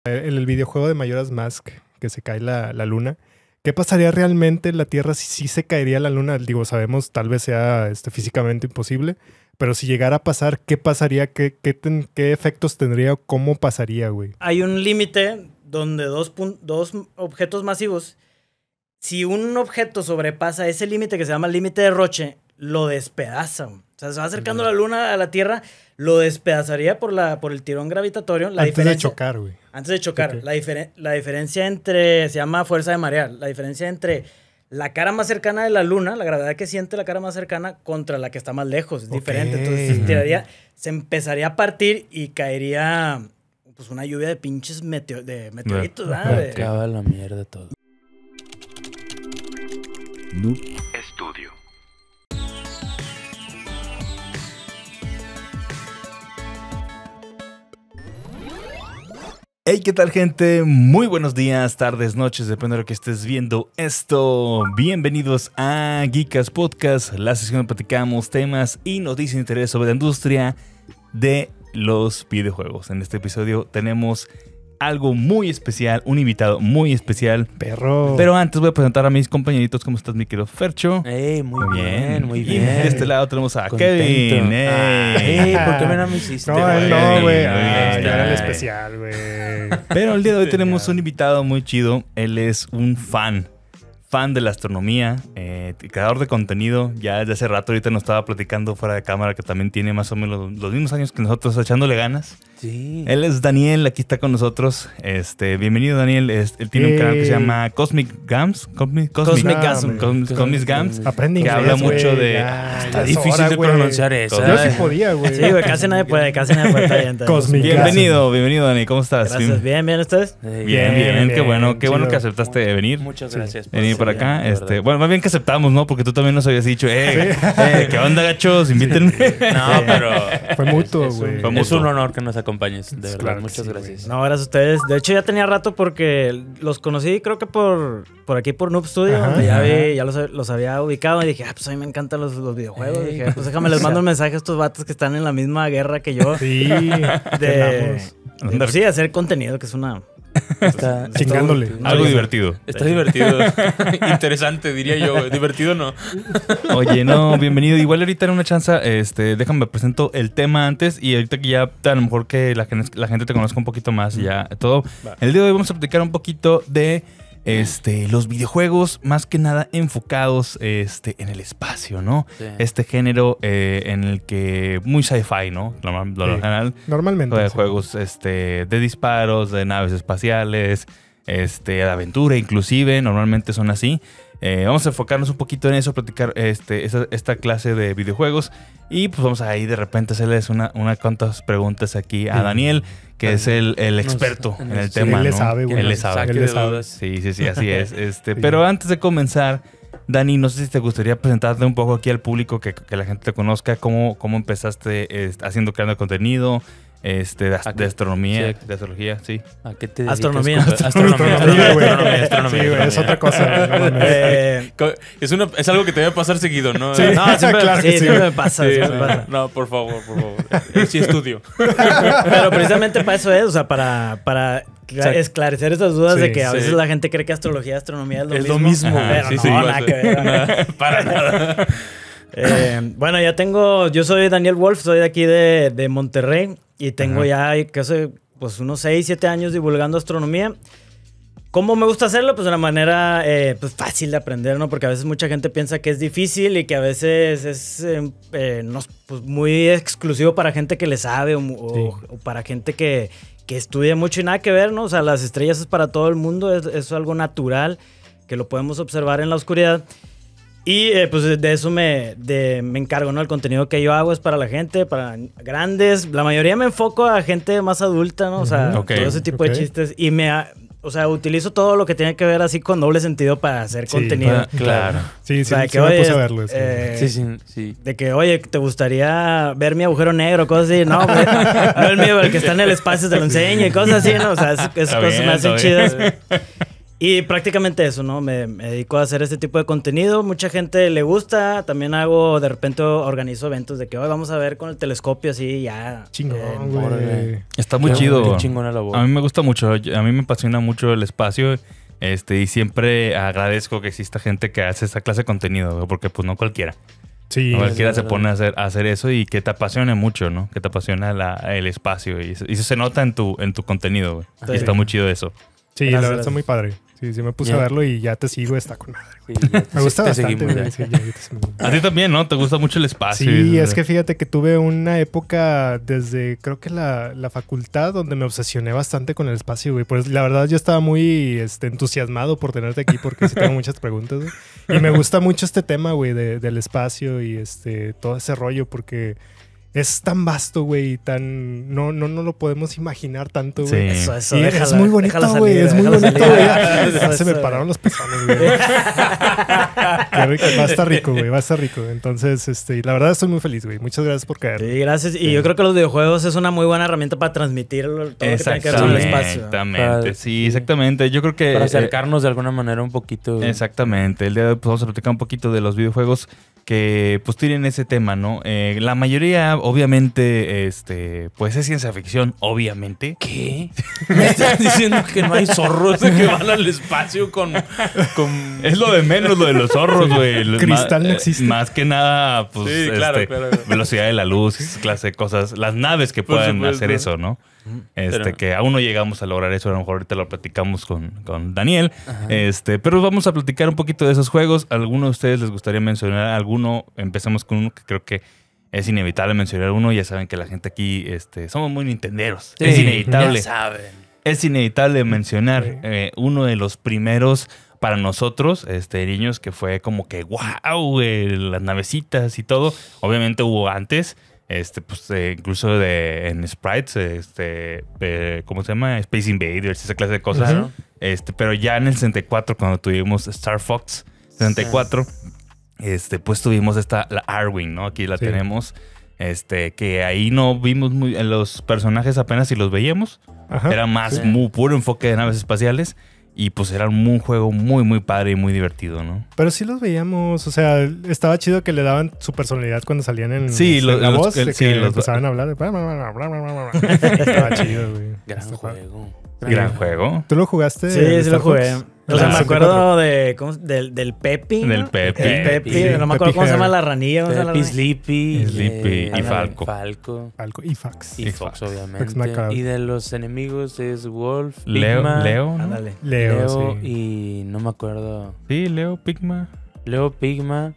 En el videojuego de Majora's Mask, que se cae la luna, ¿qué pasaría realmente en la Tierra si sí se caería la luna? Digo, sabemos, tal vez sea físicamente imposible, pero si llegara a pasar, ¿qué pasaría? ¿Qué efectos tendría? ¿Cómo pasaría, güey? Hay un límite donde dos objetos masivos, si un objeto sobrepasa ese límite que se llama el límite de Roche, lo despedaza. O sea, se va acercando la luna a la Tierra, lo despedazaría por el tirón gravitatorio. Antes de chocar, güey. Antes de chocar. Okay. La diferencia entre, se llama fuerza de marear, la diferencia entre la cara más cercana de la luna, la gravedad que siente la cara más cercana contra la que está más lejos. Es diferente. Entonces se empezaría a partir y caería pues una lluvia de pinches meteoritos. Acaba la mierda todo. Noob Estudio. Hey, ¿qué tal, gente? Muy buenos días, tardes, noches, depende de lo que estés viendo esto. Bienvenidos a Geekas Podcast, la sesión donde platicamos temas y noticias de interés sobre la industria de los videojuegos. En este episodio tenemos algo muy especial, un invitado muy especial. Perro. Pero antes voy a presentar a mis compañeritos. ¿Cómo estás, mi querido Fercho? Muy bien. Y de este lado tenemos a Contento. Kevin. ¿Por qué no me hiciste? No, güey. Ya era el especial, güey. Pero el día de hoy tenemos un invitado muy chido. Él es un fan de la astronomía, creador de contenido. Ya desde hace rato, ahorita nos estaba platicando fuera de cámara que también tiene más o menos los mismos años que nosotros, echándole ganas. Sí. Él es Daniel, aquí está con nosotros. Bienvenido, Daniel. Él tiene un canal que se llama Cosmic Gams. Cosmic Gams. Aprende que inglés, habla mucho güey. de... Está difícil de pronunciar eso. Yo sí podía, güey. Sí, güey, casi nadie puede. Está bien. Cosmic. Bienvenido, Dani. ¿Cómo estás? Gracias. Bien, ¿ustedes? Bien. Qué bueno que aceptaste venir. Muchas gracias. Venir por acá. Bueno, más bien que aceptamos, ¿no? Porque tú también nos habías dicho, ¿qué onda, gachos? Invítenme. No, pero... Fue mutuo, güey. Es un honor que nos acompañes, de verdad. Claro, muchas gracias. No, gracias a ustedes. De hecho, ya tenía rato porque los conocí, creo que por aquí por Noob Studio, donde ya los había ubicado. Y dije, pues a mí me encantan los videojuegos. Dije, pues déjame, les mando un mensaje a estos vatos que están en la misma guerra que yo. Sí, de hacer contenido, que es una... Está chingándole. Algo divertido. Está divertido. Interesante, diría yo. Divertido no. Oye, no, bienvenido. Igual ahorita en una chance, déjame presento el tema antes y ahorita que ya a lo mejor que la gente te conozca un poquito más y ya todo. Va. El día de hoy vamos a platicar un poquito de los videojuegos, más que nada enfocados en el espacio, ¿no? Sí. Este género en el que muy sci-fi, ¿no? Lo general. Normalmente. De sí. juegos de disparos, de naves espaciales, de aventura inclusive, normalmente son así. Vamos a enfocarnos un poquito en eso, platicar esta clase de videojuegos y pues vamos a ir de repente a hacerles una cuantas preguntas aquí a Daniel, que es el experto en el tema, él ¿no? le sabe, güey. Él le sabe. Él le sabe. Sí, así es. Pero antes de comenzar, Dani, no sé si te gustaría presentarte un poco aquí al público, que la gente te conozca, cómo empezaste creando contenido, de astronomía, Sí. de astrología, sí. ¿A qué te dedicas? Astronomía. Astronomía. Sí, güey, es otra cosa. Es algo que te debe pasar seguido, ¿no? Sí. No, siempre, Claro que sí. siempre me pasa. Sí, siempre me pasa. No, por favor. Sí estudio. Pero precisamente para eso es, o sea, para esclarecer esas dudas de que a veces la gente cree que astrología y astronomía es lo mismo. Ajá, Pero sí, no, sí, nada que ver. Para nada. Bueno, yo soy Daniel Wolf, soy de aquí de Monterrey y tengo ya casi unos 6, 7 años divulgando astronomía. ¿Cómo me gusta hacerlo? Pues de una manera pues fácil de aprender, ¿no? Porque a veces mucha gente piensa que es difícil y que a veces es pues muy exclusivo para gente que le sabe o para gente que estudia mucho y nada que ver, ¿no? O sea, las estrellas es para todo el mundo, es algo natural que lo podemos observar en la oscuridad. Y pues de eso me encargo, ¿no? El contenido que yo hago es para la gente, para grandes. La mayoría me enfoco a gente más adulta, ¿no? O sea, todo ese tipo de chistes. Y utilizo todo lo que tiene que ver así con doble sentido para hacer contenido. Claro. Sí, O sea, sí, me puse a verlo. Sí. De que, oye, ¿te gustaría ver mi agujero negro? Cosas así. No, güey, no el mío, el que está en el espacio te lo enseño y cosas así, ¿no? O sea, esas cosas me hacen chidas. Y prácticamente eso, ¿no? Me dedico a hacer este tipo de contenido. Mucha gente le gusta. También de repente organizo eventos de que hoy vamos a ver con el telescopio así, ya. Chingón, güey. Está muy chido. Qué chingona labor. A mí me gusta mucho. A mí me apasiona mucho el espacio. Y siempre agradezco que exista gente que hace esa clase de contenido, güey, porque pues no cualquiera. Sí. No cualquiera es se verdad. pone a hacer eso y que te apasione mucho, ¿no? Que te apasiona el espacio. Y eso se nota en tu contenido, güey. Sí. Y está muy chido eso. Sí, Gracias, la verdad gracias. está muy padre. Sí, sí me puse Ya. a verlo y ya te sigo, está con madre. Sí, ya Me gusta te bastante, seguimos, güey. ya. Sí, ya te seguimos. A ti también, ¿no? Te gusta mucho el espacio. Sí, es que fíjate que tuve una época desde, creo que la facultad, donde me obsesioné bastante con el espacio, güey. Pues la verdad yo estaba muy entusiasmado por tenerte aquí porque sí tengo muchas preguntas, güey. Y me gusta mucho este tema, güey, del espacio y todo ese rollo porque es tan vasto, güey, y tan... No lo podemos imaginar tanto, güey. Sí. Eso, Y déjala, es muy bonito, déjala güey. salir, Es muy déjala bonito, salir. güey. Eso, Se me eso. pararon los pezones, güey. Qué rico. Va a estar rico, güey. Va a estar rico. Entonces, la verdad estoy muy feliz, güey. Muchas gracias por caer. Sí, gracias. Y yo creo que los videojuegos es una muy buena herramienta para transmitir todo lo que tiene que ver con el espacio. Exactamente. Sí, exactamente. Yo creo que... Para acercarnos de alguna manera un poquito. Exactamente. El día de hoy pues, vamos a platicar un poquito de los videojuegos que pues tienen ese tema, ¿no? La mayoría, obviamente, pues es ciencia ficción, obviamente. ¿Qué? ¿Me estás diciendo que no hay zorros que van al espacio con... Es lo de menos, lo de los zorros, güey. Cristal no existe. Más que nada, pues, Sí, claro. velocidad de la luz, esa clase de cosas. Las naves que Por puedan supuesto. hacer eso, ¿no? Pero- Que aún no llegamos a lograr eso. A lo mejor ahorita lo platicamos con Daniel. Ajá. Pero vamos a platicar un poquito de esos juegos. ¿Alguno de ustedes les gustaría mencionar alguno? Empezamos con uno que creo que es inevitable mencionar uno. Ya saben que la gente aquí somos muy nintenderos. Sí, es inevitable. Ya saben. Es inevitable mencionar uno de los primeros para nosotros, niños, que fue como que wow, las navecitas y todo. Obviamente hubo antes, incluso en sprites, ¿cómo se llama? Space Invaders, esa clase de cosas. Claro. Pero ya en el 64, cuando tuvimos Star Fox 64, pues tuvimos la Arwing, ¿no? Aquí la Sí. tenemos. Que ahí no vimos los personajes apenas si los veíamos. Ajá. Era más Sí. muy puro enfoque de naves espaciales. Y pues era un juego muy, muy padre y muy divertido, ¿no? Pero sí los veíamos, o sea, estaba chido que le daban su personalidad cuando salían en Sí, la los- voz, sí, de que los- empezaban a hablar. Estaba chido, güey. Gran Está padre. juego. Gran juego. ¿Tú lo jugaste? Sí, el sí lo Star jugué. Fox? O sea, Ah, me 64. acuerdo del Pepi. ¿no? Del Pepi. El Pepi. Sí, No me acuerdo Pepi cómo se llama Hair. la ranilla. ¿Cómo se llama la Peppy, ranilla? Sleepy. Sleepy y ándale, Falco. Falco. Algo. Y Fax. Y Y Fox, Fox. obviamente. Fox Macabre. Y de los enemigos es Wolf, Leo, Pigma, Leo, ¿no? Ándale. Leo, Leo sí. y no me acuerdo. Sí, Leo, Pigma. Leo, Pigma,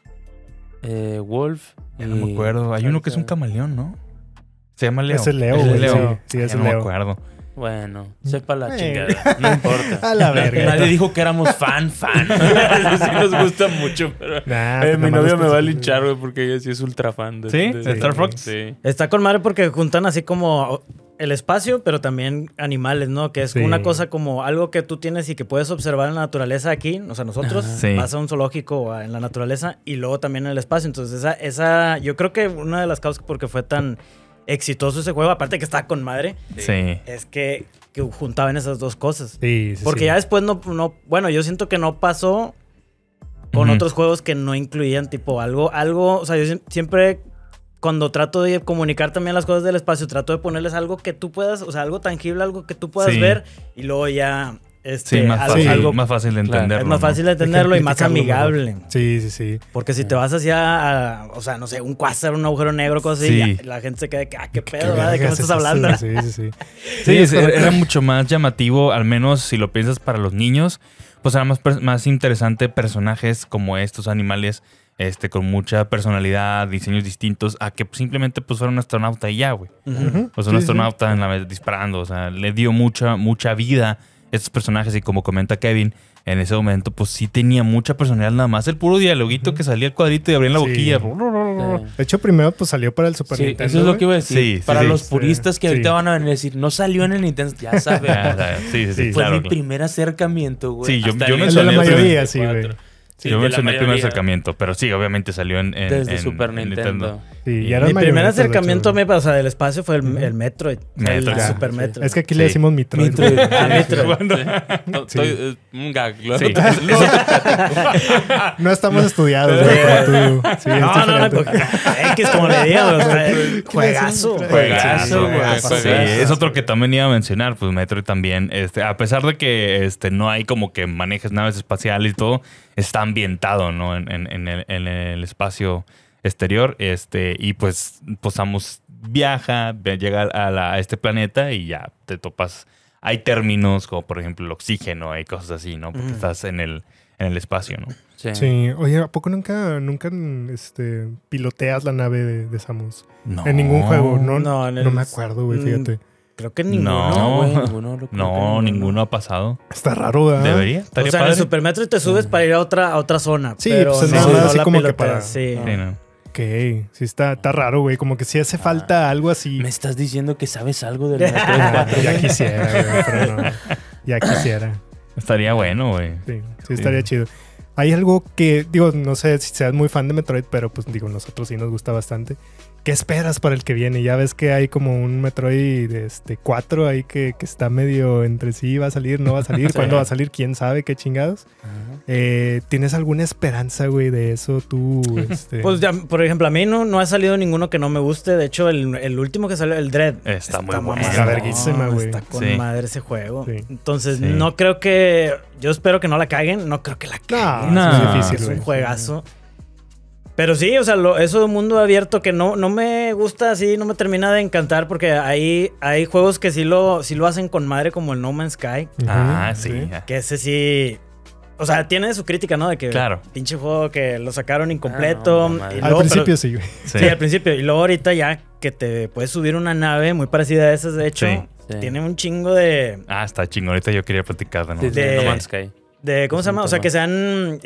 Wolf. Ya no me acuerdo. Hay uno que es un camaleón, ¿no? Se llama Leo. Es el Leo, Es güey. Leo. Sí, es Ya el no me Leo. acuerdo. Bueno, sepa la Eh. chingada. No importa. A la verga. Nadie dijo que éramos fan. sí nos gusta mucho, pero... Nah, mi nada más novia me va a los- linchar, güey, porque ella sí es ultra fan de... ¿Sí? ¿De Star Fox? Sí. Está con madre porque juntan así como el espacio, pero también animales, ¿no? Que es Sí. una cosa como algo que tú tienes y que puedes observar en la naturaleza aquí. O sea, nosotros Ajá. Sí. vas a un zoológico o en la naturaleza y luego también en el espacio. Entonces, esa yo creo que una de las causas porque fue tan exitoso ese juego, aparte que estaba con madre, Sí. es que juntaban esas dos cosas. Sí, sí, Porque sí. ya después bueno, yo siento que no pasó con Ujú. otros juegos que no incluían tipo algo, o sea, yo siempre cuando trato de comunicar también las cosas del espacio, trato de ponerles algo que tú puedas, o sea, algo tangible, algo que tú puedas Sí. ver y luego ya Sí, más algo, fácil, algo- más fácil de Claro. entenderlo. es más ¿no? fácil de entenderlo y más Ejemplificarlo amigable. mejor. Sí, sí, sí. Porque si te vas hacia, o sea, no sé, un cuásar, un agujero negro, cosas así, Sí. ya la gente se queda de que, qué pedo, ¿verdad? ¿De qué me vergas estás es hablando? eso? Sí, sí, sí. Sí, es correcto. era mucho más llamativo, al menos si lo piensas para los niños, pues era más interesante personajes como estos animales, con mucha personalidad, diseños distintos, a que simplemente pues fuera un astronauta y ya, güey. Ujú. Ujú. Pues Sí, un sí. astronauta en la vez disparando, o sea, le dio mucha vida a estos personajes y como comenta Kevin, en ese momento pues sí tenía mucha personalidad nada más. El puro dialoguito que salía el cuadrito y abrían la Sí. boquilla. De hecho, primero pues salió para el Super Sí, Nintendo. eso es lo güey. que iba a decir. Sí, sí, Para sí. los puristas que Sí. ahorita van a venir a decir, no salió en el Nintendo, ya sabemos. Sí, Sí. Fue claro. mi primer acercamiento, güey. Sí, yo hasta yo el me El de la salía mayoría, el sí, güey. Sí, yo mencioné el primer mayoría. acercamiento, pero sí, obviamente salió en Desde en Super Nintendo. Sí, Y ya eran Mi primer marionetas, de acercamiento hecho. o sea, del espacio fue el Metroid. Metroid, El ya, Super Sí. Metroid. Es que aquí Sí. le decimos Metroid. Metroid. Ah, Metroid. Estoy un gag. Sí. No estamos estudiados, güey, como tú. Sí, es No, diferente. X como le digan. O sea, juegazo. Juegazo, güey. juegazo. Sí, es otro que también iba a mencionar, pues Metroid también, a pesar de que no hay como que manejes naves espaciales y todo, está ambientado, ¿no? En el espacio exterior, y pues Samus llega a este planeta y ya te topas. Hay términos como por ejemplo el oxígeno y cosas así, ¿no? Porque estás en el espacio, ¿no? Sí, oye, ¿a poco nunca piloteas la nave de Samus? No. En ningún juego, no, No, en el- no me acuerdo, güey, fíjate. Creo que ninguno. No, güey, ninguno, creo que no, ninguno ha pasado. Está raro, ¿verdad? Debería. O Estaría sea, en el padre. Super Metroid te subes para ir a otra zona. Sí, pero pues es no, nada más no así la como que piloteas, para- sí. Sí, no. Ok, sí está raro, güey. Como que sí hace falta algo así. Me estás diciendo que sabes algo del Metroid Ah, 4. ya quisiera, güey, pero no. Ya quisiera. Estaría bueno, güey. Sí, estaría chido. Hay algo que, digo, no sé si seas muy fan de Metroid, pero pues digo, nosotros sí nos gusta bastante. ¿Qué esperas para el que viene? Ya ves que hay como un Metroid 4 ahí que está medio entre sí, va a salir, no va a salir, Sí. cuándo va a salir, quién sabe, qué chingados. ¿Tienes alguna esperanza, güey, de eso tú? Pues ya, por ejemplo, a mí no ha salido ninguno que no me guste. De hecho, el último que salió, el Dread. Está muy bueno. Está verguísima, güey. Está con Sí. madre ese juego. Sí. Entonces, Sí. no creo que... Yo espero que no la caguen. No creo que la caguen. No, eso no, es difícil, Es un güey. juegazo. Pero sí, o sea, eso de mundo abierto que no me gusta así, no me termina de encantar porque hay juegos que sí lo hacen con madre como el No Man's Sky. Ujú, Ah, sí. Que ese sí... O sea, tiene su crítica, ¿no? De que Claro. pinche juego que lo sacaron incompleto. no, madre. y Al luego, principio pero- sí, güey. Sí, al principio. Y luego ahorita ya que te puedes subir una nave muy parecida a esas, de hecho, Sí. Sí. tiene un chingo de... Ah, está chingón. Ahorita yo quería platicar de Sí, nuevo. sí, De- No Man's Sky. ¿Cómo se llama? O sea, que sean...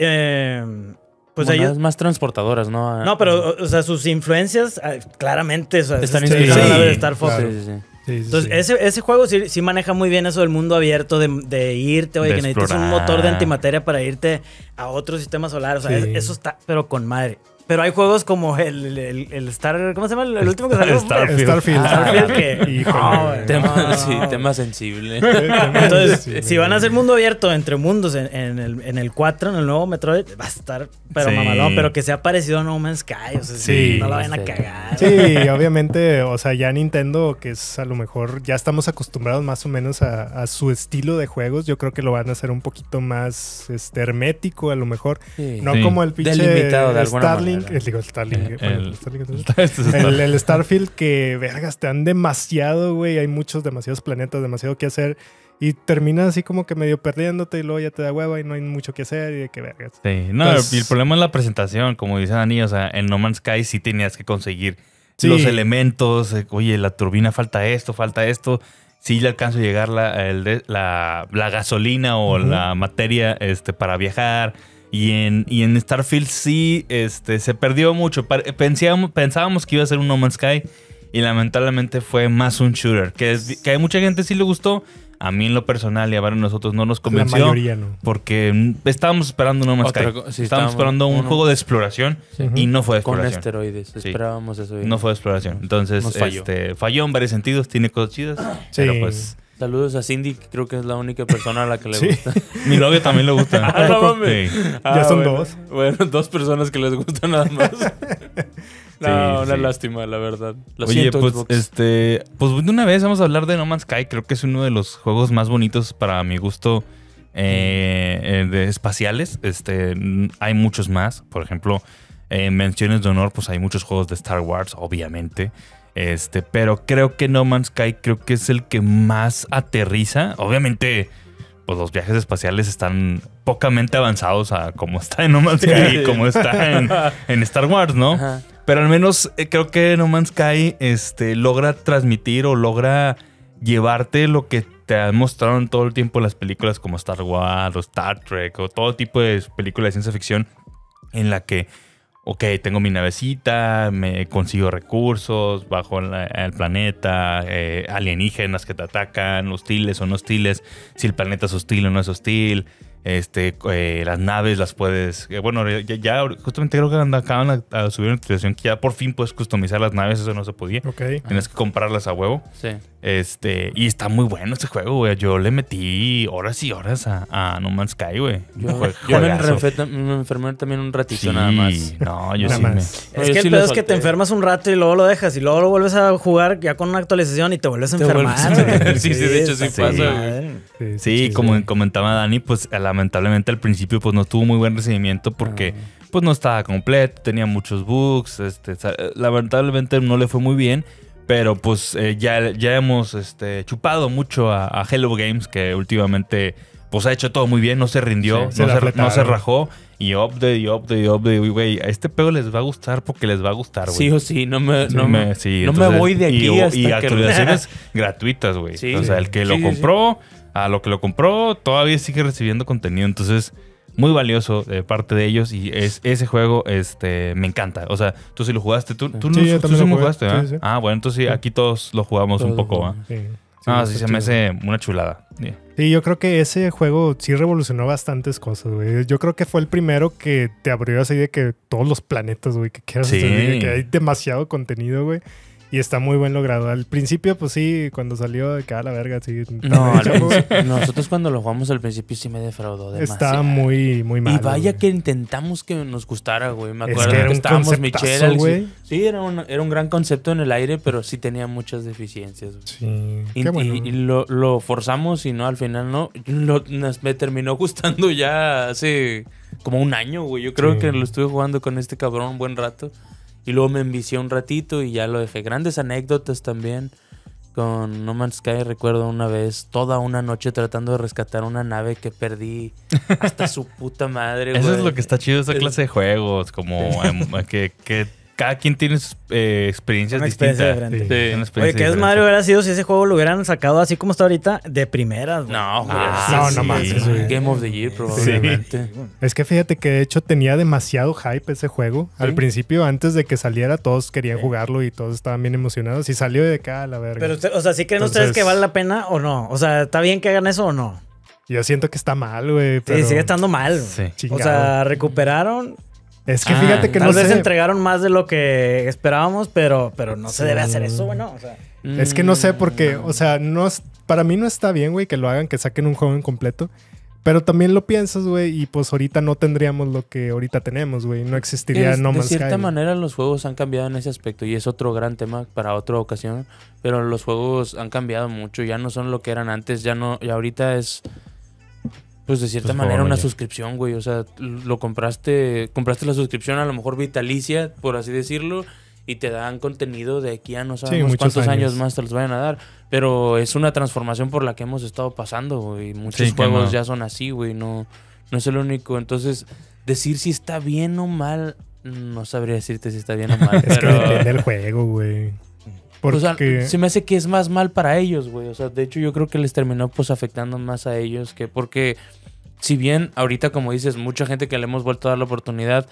pues Como ellos... naves más transportadoras, ¿no? No, pero, o sea, sus influencias, claramente, o sea, Están es inspiradas. una nave de Sí, Star Fox. claro. Sí, sí, sí. Sí, sí, Entonces, sí. ese juego sí maneja muy bien eso del mundo abierto, de irte, oye, De que necesitas un explorar. motor de antimateria para irte a otro sistema solar. O sea, Sí. eso está, pero con madre. Pero hay juegos como el Star... ¿Cómo se llama? El último que salió. Starfield. Starfield. Starfield que... Híjole, no, güey. Tema, sí, no. tema sensible. Entonces, Sí, si van a hacer mundo abierto entre mundos en el 4, en el nuevo Metroid, va a estar, pero Sí. mamalón, pero que sea parecido a No Man's Sky. O sea, Sí. no la vayan a Sí. cagar. Sí, obviamente, o sea, ya Nintendo, que es a lo mejor, ya estamos acostumbrados más o menos a su estilo de juegos, yo creo que lo van a hacer un poquito más hermético, a lo mejor. Sí. No Sí. como el pinche Delimitado de alguna Starlink, manera. digo, Starlink, El- bueno, Starlink, entonces. Este es El Starfield que, vergas, te dan demasiado, güey, hay demasiados planetas, demasiado que hacer. Y terminas así como que medio perdiéndote y luego ya te da hueva y no hay mucho que hacer y de que vergas. Sí, no, Pues- y el problema es la presentación, como dice Dani, o sea, en No Man's Sky sí tenías que conseguir Sí. los elementos, oye, la turbina falta esto, sí le alcanzo a llegar la gasolina o Ujú. la materia para viajar. Y en Starfield sí se perdió mucho. Pensábamos que iba a ser un No Man's Sky y lamentablemente fue más un shooter, que a mucha gente sí le gustó. A mí en lo personal y a varios de nosotros no nos La convenció. mayoría no. Porque estábamos esperando No Man's Otra Sky. sí, estábamos esperando un juego de exploración y no fue de Con exploración. esteroides. Sí. Esperábamos eso. y No fue de exploración. Entonces, Nos falló. falló en varios sentidos, tiene cosas chidas. Sí. Pero pues, Saludos a Cindy, que creo que es la única persona a la que le Sí. gusta. mi novio también le gusta. Ah, no mames. Sí. Ya son bueno. dos. Bueno, dos personas que les gusta nada más. No, una sí. lástima, la verdad. Lo Oye, siento, pues, Xbox. pues de una vez vamos a hablar de No Man's Sky. Creo que es uno de los juegos más bonitos para mi gusto de espaciales. Hay muchos más. Por ejemplo, menciones de honor, pues hay muchos juegos de Star Wars, obviamente. Pero creo que No Man's Sky creo que es el que más aterriza. Obviamente, pues los viajes espaciales están pocamente avanzados a como está en No Man's Sky y como está en Star Wars, ¿no? Ajá. Pero al menos creo que No Man's Sky logra transmitir o logra llevarte lo que te han mostrado en todo el tiempo las películas como Star Wars o Star Trek o todo tipo de películas de ciencia ficción en la que, ok, tengo mi navecita, me consigo recursos bajo el planeta, alienígenas que te atacan, hostiles o no hostiles, si el planeta es hostil o no es hostil. Las naves las puedes... bueno, ya justamente creo que acaban a subir una actualización que ya por fin puedes customizar las naves. Eso no se podía. Ok. Tienes que comprarlas a huevo. Sí. Y está muy bueno este juego, güey. Yo le metí horas y horas a No Man's Sky, güey. Yo me enfermé también un ratito nada más. No, yo Nada sí más. Es que el pedo es que te enfermas un rato y luego lo dejas y luego lo vuelves a jugar ya con una actualización y te vuelves a enfermar. Sí, de hecho sí está pasa, mal. güey. Sí, como comentaba Dani, pues lamentablemente al principio pues no tuvo muy buen recibimiento porque pues no estaba completo, tenía muchos bugs, lamentablemente no le fue muy bien, pero pues ya hemos chupado mucho a Hello Games, que últimamente pues ha hecho todo muy bien, no se rindió, Sí, no se rajó, y update, güey, a este pedo les va a gustar porque les va a gustar, güey. Sí o sí, no me Entonces, voy de aquí hasta y que... actualizaciones gratuitas, güey. Sí, o sea, el que lo compró, a lo que lo compró, todavía sigue recibiendo contenido. Entonces, muy valioso de parte de ellos. Y ese juego me encanta. O sea, tú sí lo jugaste. Tú yo también lo jugaste, ¿verdad? sí. Ah, bueno, entonces sí, aquí todos lo jugamos un poco, ¿va? Sí, Sí, está se me chido. hace una chulada. Yeah. Sí, yo creo que ese juego sí revolucionó bastantes cosas, güey. Yo creo que fue el primero que te abrió así de que todos los planetas, güey, que quieras Sí. hacer, de que hay demasiado contenido, güey. Y está muy buen logrado. Al principio, pues sí, cuando salió de cada la verga, sí. No, chavo, nosotros cuando lo jugamos al principio sí me defraudó demasiado. estaba muy mal. Y vaya güey. que intentamos que nos gustara, güey. Me Es acuerdo que era que un estábamos conceptazo, Michelle, Alex, güey. sí, era un gran concepto en el aire, pero sí tenía muchas deficiencias, güey. Sí, Y, qué bueno. y lo forzamos y no, al final no. Me terminó gustando ya hace como un año, güey. Yo creo Sí. que lo estuve jugando con este cabrón un buen rato. Y luego me envicié un ratito y ya lo dejé. Grandes anécdotas también. Con No Man's Sky recuerdo una vez toda una noche tratando de rescatar una nave que perdí hasta su puta madre, güey. Eso es lo que está chido de esa clase de juegos. Como que cada quien tiene sus experiencias Una experiencia distintas. diferente. Sí, una Oye, experiencia qué diferente. desmadre hubiera sido si ese juego lo hubieran sacado así como está ahorita, de primeras, güey. No, güey. no mames, güey. Game of the Year, probablemente. Es que fíjate que de hecho tenía demasiado hype ese juego. Sí. Al principio, antes de que saliera, todos querían jugarlo y todos estaban bien emocionados. Y salió de acá a la verga. Pero, o sea, ¿sí creen Entonces- ustedes que vale la pena o no? O sea, ¿está bien que hagan eso o no? Yo siento que está mal, güey. Sí, Pero sigue estando mal. Sí. O chingado. sea, recuperaron. Es que fíjate que Tal no vez sé. entregaron más de lo que esperábamos, pero no se Sí. debe hacer eso, güey, ¿no? O sea, Es que no sé porque, o sea, para mí no está bien, güey, que lo hagan, que saquen un juego incompleto. Pero también lo piensas, güey, y pues ahorita no tendríamos lo que ahorita tenemos, güey. No existiría No De Man's Sky. cierta güey. manera los juegos han cambiado en ese aspecto y es otro gran tema para otra ocasión, pero los juegos han cambiado mucho, ya no son lo que eran antes, ya ahorita es pues de cierta Pues, manera joder, una ya. suscripción, güey, o sea, lo compraste la suscripción a lo mejor vitalicia, por así decirlo, y te dan contenido de aquí a no sabemos muchos cuántos años años. más te los vayan a dar, pero es una transformación por la que hemos estado pasando, güey, muchos Sí, que juegos no. ya son así, güey, no es el único, entonces decir si está bien o mal, no sabría decirte si está bien o mal, Es que pero depende del juego, güey. o sea, Porque... se me hace que es más mal para ellos, güey. O sea, de hecho yo creo que les terminó pues afectando más a ellos que porque si bien ahorita como dices, mucha gente que le hemos vuelto a dar la oportunidad,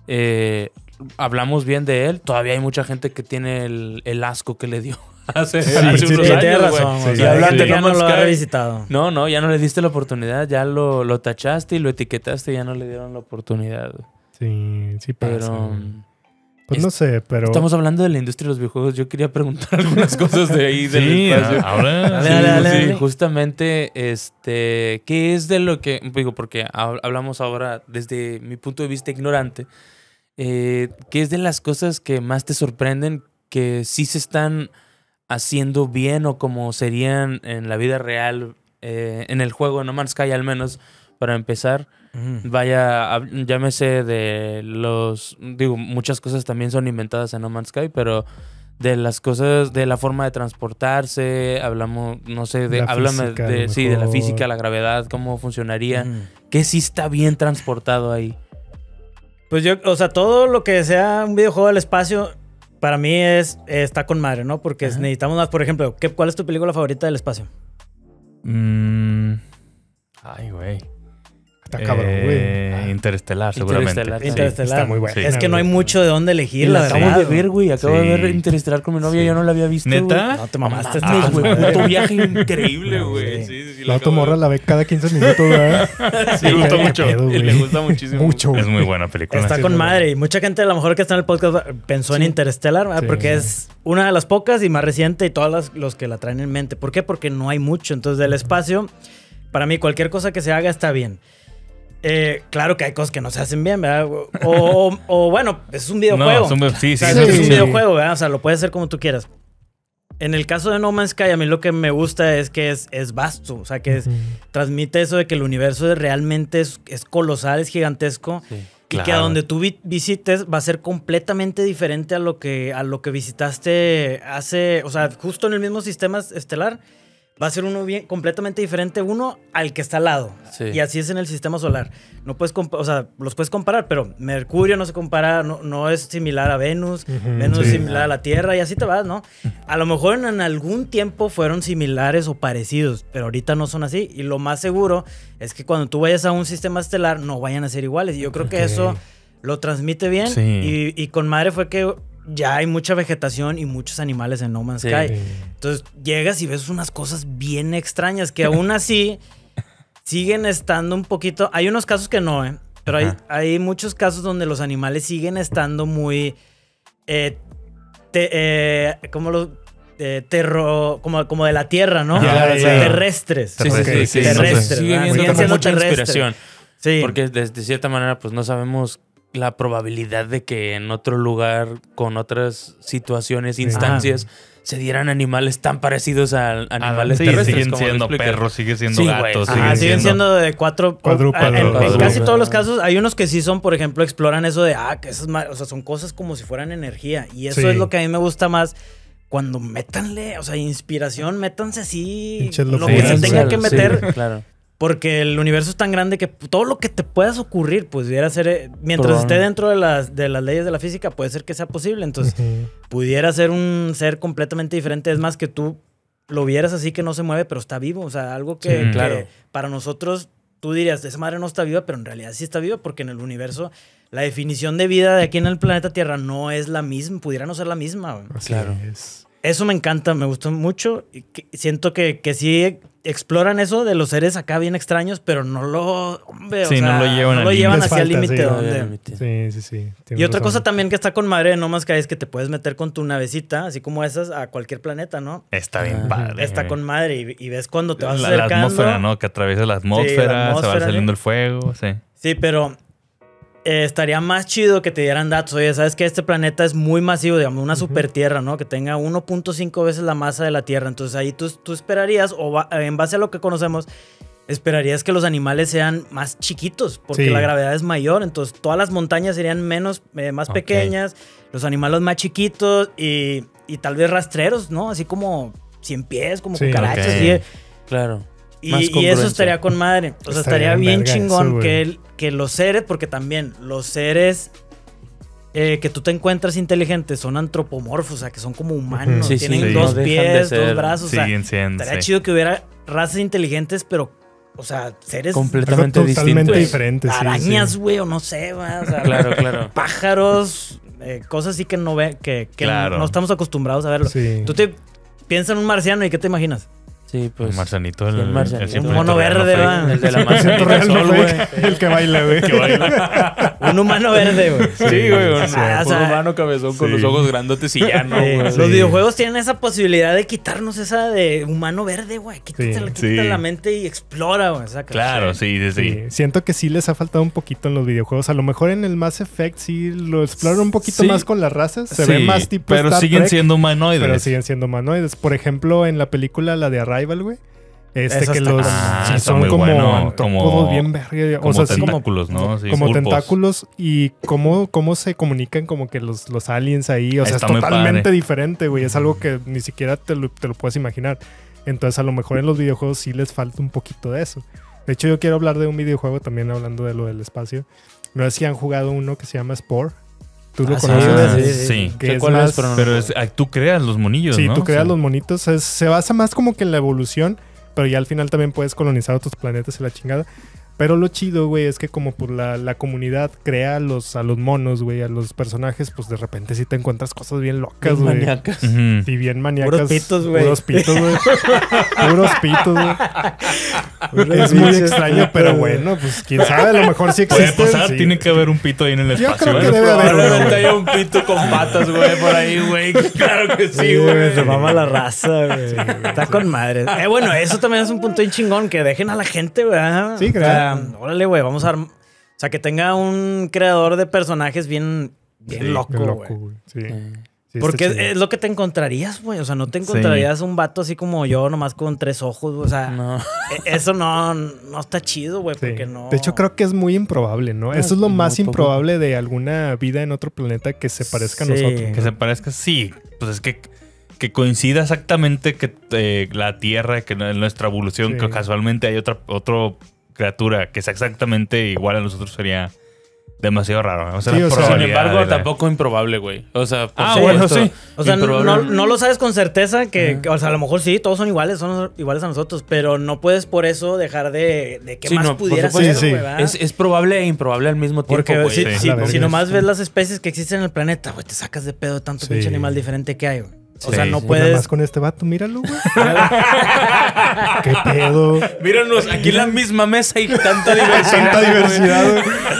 hablamos bien de él, todavía hay mucha gente que tiene el asco que le dio hace principio. unos sí, años, tienes güey. razón. Sí, o y sea, hablando de ya No no lo Man's ha Sky, revisitado. No, ya no le diste la oportunidad, ya lo tachaste y lo etiquetaste y ya no le dieron la oportunidad. Güey. Sí pasa. Pero Pues no sé, pero... estamos hablando de la industria de los videojuegos. Yo quería preguntar algunas cosas de ahí del Sí, espacio. ahora... Dale, dale, dale. Justamente, ¿qué es de lo que, digo, porque hablamos ahora desde mi punto de vista ignorante, ¿qué es de las cosas que más te sorprenden que sí se están haciendo bien o como serían en la vida real, en el juego No Man's Sky al menos, para empezar? Vaya, llámese de muchas cosas también son inventadas en No Man's Sky, pero de las cosas, de la forma de transportarse, hablamos, no sé, háblame física, a lo de la mejor. física, la gravedad, cómo funcionaría, que sí está bien transportado ahí. Pues o sea, todo lo que sea un videojuego del espacio, para mí está con madre, ¿no? Porque necesitamos más, por ejemplo, ¿cuál es tu película favorita del espacio? Ay, güey. Está cabrón, güey. Interestelar, seguramente. Interestelar. Interestelar. está muy buena. Sí. Es que no hay mucho de dónde elegir, Y la la acabo verdad. de ver, güey, acabo de Sí. ver Interestelar con mi novia, Sí. yo no la había visto. ¿Neta? güey. No te mamaste. Mames, está güey, con madre. puto viaje increíble, No, güey. sí. Sí, La otra morra la ve cada 15 minutos, ¿verdad? Sí, me gustó mucho. Pedo, Le gusta muchísimo. Mucho. Es muy buena película. Está Sí, con muy madre. Y mucha gente, a lo mejor que está en el podcast, pensó en Interstellar, ¿verdad? Sí. Porque es una de las pocas y más reciente y todas los que la traen en mente. ¿Por qué? Porque no hay mucho. Entonces, del espacio, para mí, cualquier cosa que se haga está bien. Claro que hay cosas que no se hacen bien, ¿verdad? O bueno, es un videojuego. Sí, O sea, sí, es sí. un videojuego, ¿verdad? O sea, lo puedes hacer como tú quieras. En el caso de No Man's Sky, a mí lo que me gusta es que es vasto. O sea, que transmite eso de que el universo realmente es colosal, es gigantesco. Sí. Y que a Claro. donde tú visites va a ser completamente diferente a lo que visitaste hace... O sea, justo en el mismo sistema estelar va a ser uno completamente diferente uno al que está al lado. Sí. Y así es en el sistema solar. No puedes o sea, los puedes comparar, pero Mercurio no se compara, no es similar a Venus, Venus es sí. similar a la Tierra y así te vas, ¿no? A lo mejor en algún tiempo fueron similares o parecidos, pero ahorita no son así. Y lo más seguro es que cuando tú vayas a un sistema estelar no vayan a ser iguales. Y yo creo que eso lo transmite bien. Sí. Y con madre fue que ya hay mucha vegetación y muchos animales en No Man's Sí. Sky. Entonces llegas y ves unas cosas bien extrañas que aún así siguen estando un poquito... Hay unos casos que no, pero hay muchos casos donde los animales siguen estando muy... como de la tierra, ¿no? Ya, O sea, ya. terrestres. Sí. Terrestres. Sigue ¿verdad? viendo Siguen con siendo mucha terrestres. inspiración. Sí. Porque de cierta manera, pues no sabemos la probabilidad de que en otro lugar, con otras situaciones, instancias, se dieran animales tan parecidos a animales Sí, terrestres. siguen como lo siendo explica. perros, siguen siendo Sí, güey. gatos, Ajá, siguen siendo de Cuadrúpedos. En casi Ajá. todos los casos hay unos que sí son, por ejemplo, exploran eso de que esas o sea, son cosas como si fueran energía. Y eso Sí. es lo que a mí me gusta más. Cuando métanle, o sea, inspiración, métanse así Pinches lo que locuras, se tenga güey. que meter. Sí, claro. Porque el universo es tan grande que todo lo que te puedas ocurrir, pues pudiera ser, mientras Probable. esté dentro de las leyes de la física, puede ser que sea posible. Entonces, pudiera ser un ser completamente diferente. Es más, que tú lo vieras así que no se mueve, pero está vivo. O sea, algo que, Sí, claro. para nosotros, tú dirías, esa madre no está viva, pero en realidad sí está viva porque en el universo la definición de vida de aquí en el planeta Tierra no es la misma, pudiera no ser la misma. Güey. Así Claro. es. Eso me encanta, me gustó mucho. Y siento que sí exploran eso de los seres acá bien extraños, pero no lo... Hombre, Sí, no lo llevan no al lo llevan límite. hacia el Les límite. falta, donde- Sí. Y otra cosa también que está con madre de No Man's Sky es que te puedes meter con tu navecita, así como esas, a cualquier planeta, ¿no? Está bien Ajá. padre. Está güey. con madre y ves cuando te vas La acercando. atmósfera, ¿no? Que atraviesa la atmósfera, se va atmósfera, saliendo el fuego, sí. Sí, pero estaría más chido que te dieran datos. Oye, sabes que este planeta es muy masivo, digamos, una super tierra, ¿no? Que tenga 1.5 veces la masa de la Tierra. Entonces ahí tú esperarías, en base a lo que conocemos, esperarías que los animales sean más chiquitos, porque Sí. la gravedad es mayor. Entonces todas las montañas serían más Ok. pequeñas, los animales más chiquitos y tal vez rastreros, ¿no? Así como 100 pies, como Sí. cucarachas. Ok. Y, Claro. y, Más y eso congruencia. estaría con madre. O sea, Estaría estaría bien verga chingón eso, güey. que los seres, porque también los seres que tú te encuentras inteligentes son antropomorfos, o sea, que son como humanos. Sí, tienen sí. dos No dejan de pies, ser. dos brazos. O sea, Siguen siendo, estaría sí. chido que hubiera razas inteligentes, pero, o sea, seres Completamente Algo totalmente distintos. diferente. Sí, arañas, sí. güey, o no sé, güey. O sea, Claro, claro. pájaros, cosas así que no ve, que Claro. no estamos acostumbrados a verlo. Sí. Tú te piensas en un marciano y ¿qué te imaginas? Sí, pues. El marcianito, sí, el marcianito. Un mono verde, va. El de la Siento manzanita real, sol, no güey. fake. El que baila, güey. Un humano verde, güey. Sí, güey. Un, o sea, humano cabezón con sí. los ojos grandotes y ya no, güey. Los videojuegos tienen esa posibilidad de quitarnos esa de humano verde, güey. Quítate Sí. la mente y explora, güey. Saca. Claro, sí. Sí, siento que sí les ha faltado un poquito en los videojuegos. A lo mejor en el Mass Effect sí lo exploran un poquito Sí. más con las razas. Se Sí, ve más tipo pero Star siguen Trek, siendo humanoides. pero siguen siendo humanoides. Por ejemplo, en la película, la de Arrival, güey. Esa Que está los con- sí, está son muy como bueno, antropópodos como- bien verga. Como O sea, sí, tentáculos, ¿no? Sí, como pulpos. tentáculos y cómo se comunican como que los aliens ahí. O sea, Está es muy totalmente padre. diferente, güey. Es algo que ni siquiera te lo puedes imaginar. Entonces, a lo mejor en los videojuegos sí les falta un poquito de eso. De hecho, yo quiero hablar de un videojuego también hablando de lo del espacio. No sé si han jugado uno que se llama Spore. ¿Tú lo Ah, sí, conoces? güey, Sí. Que Sé es cuál más- es, pero no Pero lo es, tú creas los monillos, Sí, ¿no? tú creas los monitos. Se basa más como que en la evolución, pero ya al final también puedes colonizar otros planetas y la chingada. Pero lo chido, güey, es que como pues la comunidad crea a los monos, güey, a los personajes, pues de repente sí te encuentras cosas bien locas, güey. Maníacas. Ujú. Sí, bien maníacas. Puros pitos, güey. Puros pitos, güey. Puros pitos, güey. Es muy extraño, pero bueno, pues quién sabe, a lo mejor sí Puede existe. pasar, sí. tiene que haber un pito ahí en el Yo espacio. creo que ¿eh? debe haber uno, Probablemente güey. haya un pito con patas, güey, por ahí, güey. Claro que sí, Sí, güey. güey, se mama la raza, güey. Está con madre. Bueno, eso también es un punto bien chingón, que dejen a la gente, güey. Sí, O sea, claro. órale, güey, vamos a... O sea, que tenga un creador de personajes bien Sí, loco, qué güey. güey. Sí. Sí, está Porque chido. es lo que te encontrarías, güey. O sea, no te encontrarías un vato así como yo, nomás con 3 ojos, güey. O sea, No. eso no está chido, güey, Sí. porque no... De hecho, creo que es muy improbable, ¿no? Eso es lo muy más poco. improbable de alguna vida en otro planeta que se parezca Sí. a nosotros. Que se parezca, sí. Pues es que coincida exactamente que la Tierra, que en nuestra evolución, Sí. que casualmente hay otra criatura que sea exactamente igual a nosotros sería demasiado raro. O sea, Sí, la o sea, Sin probabilidad embargo, de la- tampoco improbable, güey. O sea, por Ah, supuesto, bueno, sí. O sea, improbable. no lo sabes con certeza que, o sea, a lo mejor sí, todos son iguales a nosotros, pero no puedes por eso dejar de que Sí, más no, por pudiera supuesto. ser, Sí, güey, sí. ¿verdad? Es probable e improbable al mismo tiempo, Porque güey. si, Sí, si- la verdad si es nomás que ves sí. las especies que existen en el planeta, güey, te sacas de pedo de tanto Sí. pinche animal diferente que hay, güey. O Sí, sea, no sí. Pues nada más puedes... con este vato, míralo, güey. ¿Qué pedo? Míranos, aquí en la misma mesa hay tanta diversidad. Tanta diversidad,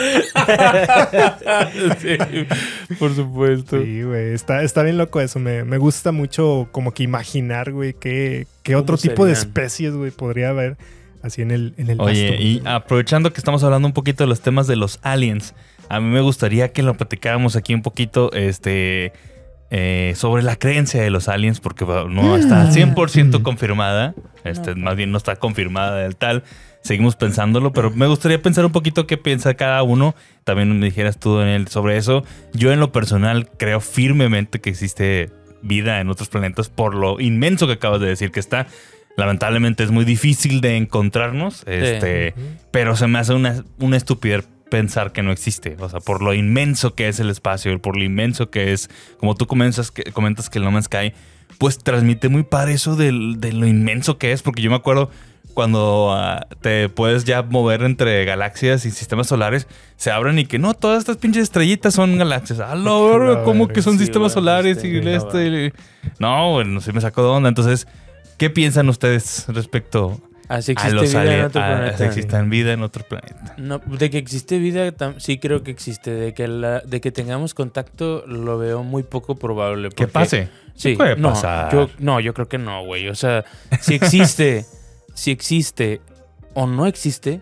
güey. Sí, por supuesto. Sí, güey. Está bien loco eso. Me gusta mucho como que imaginar, güey, qué otro tipo de serían? especies, güey, podría haber así en el Oye, pasto, y güey. aprovechando que estamos hablando un poquito de los temas de los aliens, a mí me gustaría que lo platicáramos aquí un poquito, sobre la creencia de los aliens, porque no está 100% confirmada, más bien no está confirmada del tal. Seguimos pensándolo, pero me gustaría pensar un poquito qué piensa cada uno. También me dijeras tú, Daniel, sobre eso. Yo en lo personal creo firmemente que existe vida en otros planetas por lo inmenso que acabas de decir que está. Lamentablemente es muy difícil de encontrarnos, pero se me hace una estupidez pensar que no existe. O sea, por lo inmenso que es el espacio, por lo inmenso que es, como tú comentas que el No Man's Sky, pues transmite muy padre eso de lo inmenso que es, porque yo me acuerdo cuando te puedes ya mover entre galaxias y sistemas solares, se abren y que no, todas estas pinches estrellitas son galaxias. ¡Ah, la verga! ¿Cómo que son Sí, sistemas güey, solares? Y no, bueno, se me sacó de onda. Entonces, ¿qué piensan ustedes respecto Así a existe los vida en aliens? otro planeta. Si existen vida en otro planeta. No, de que existe vida, sí creo que existe. De que tengamos contacto, lo veo muy poco probable. ¿Qué porque- pase? Sí, puede no, pasar. yo creo que no, güey. O sea, si existe o no existe,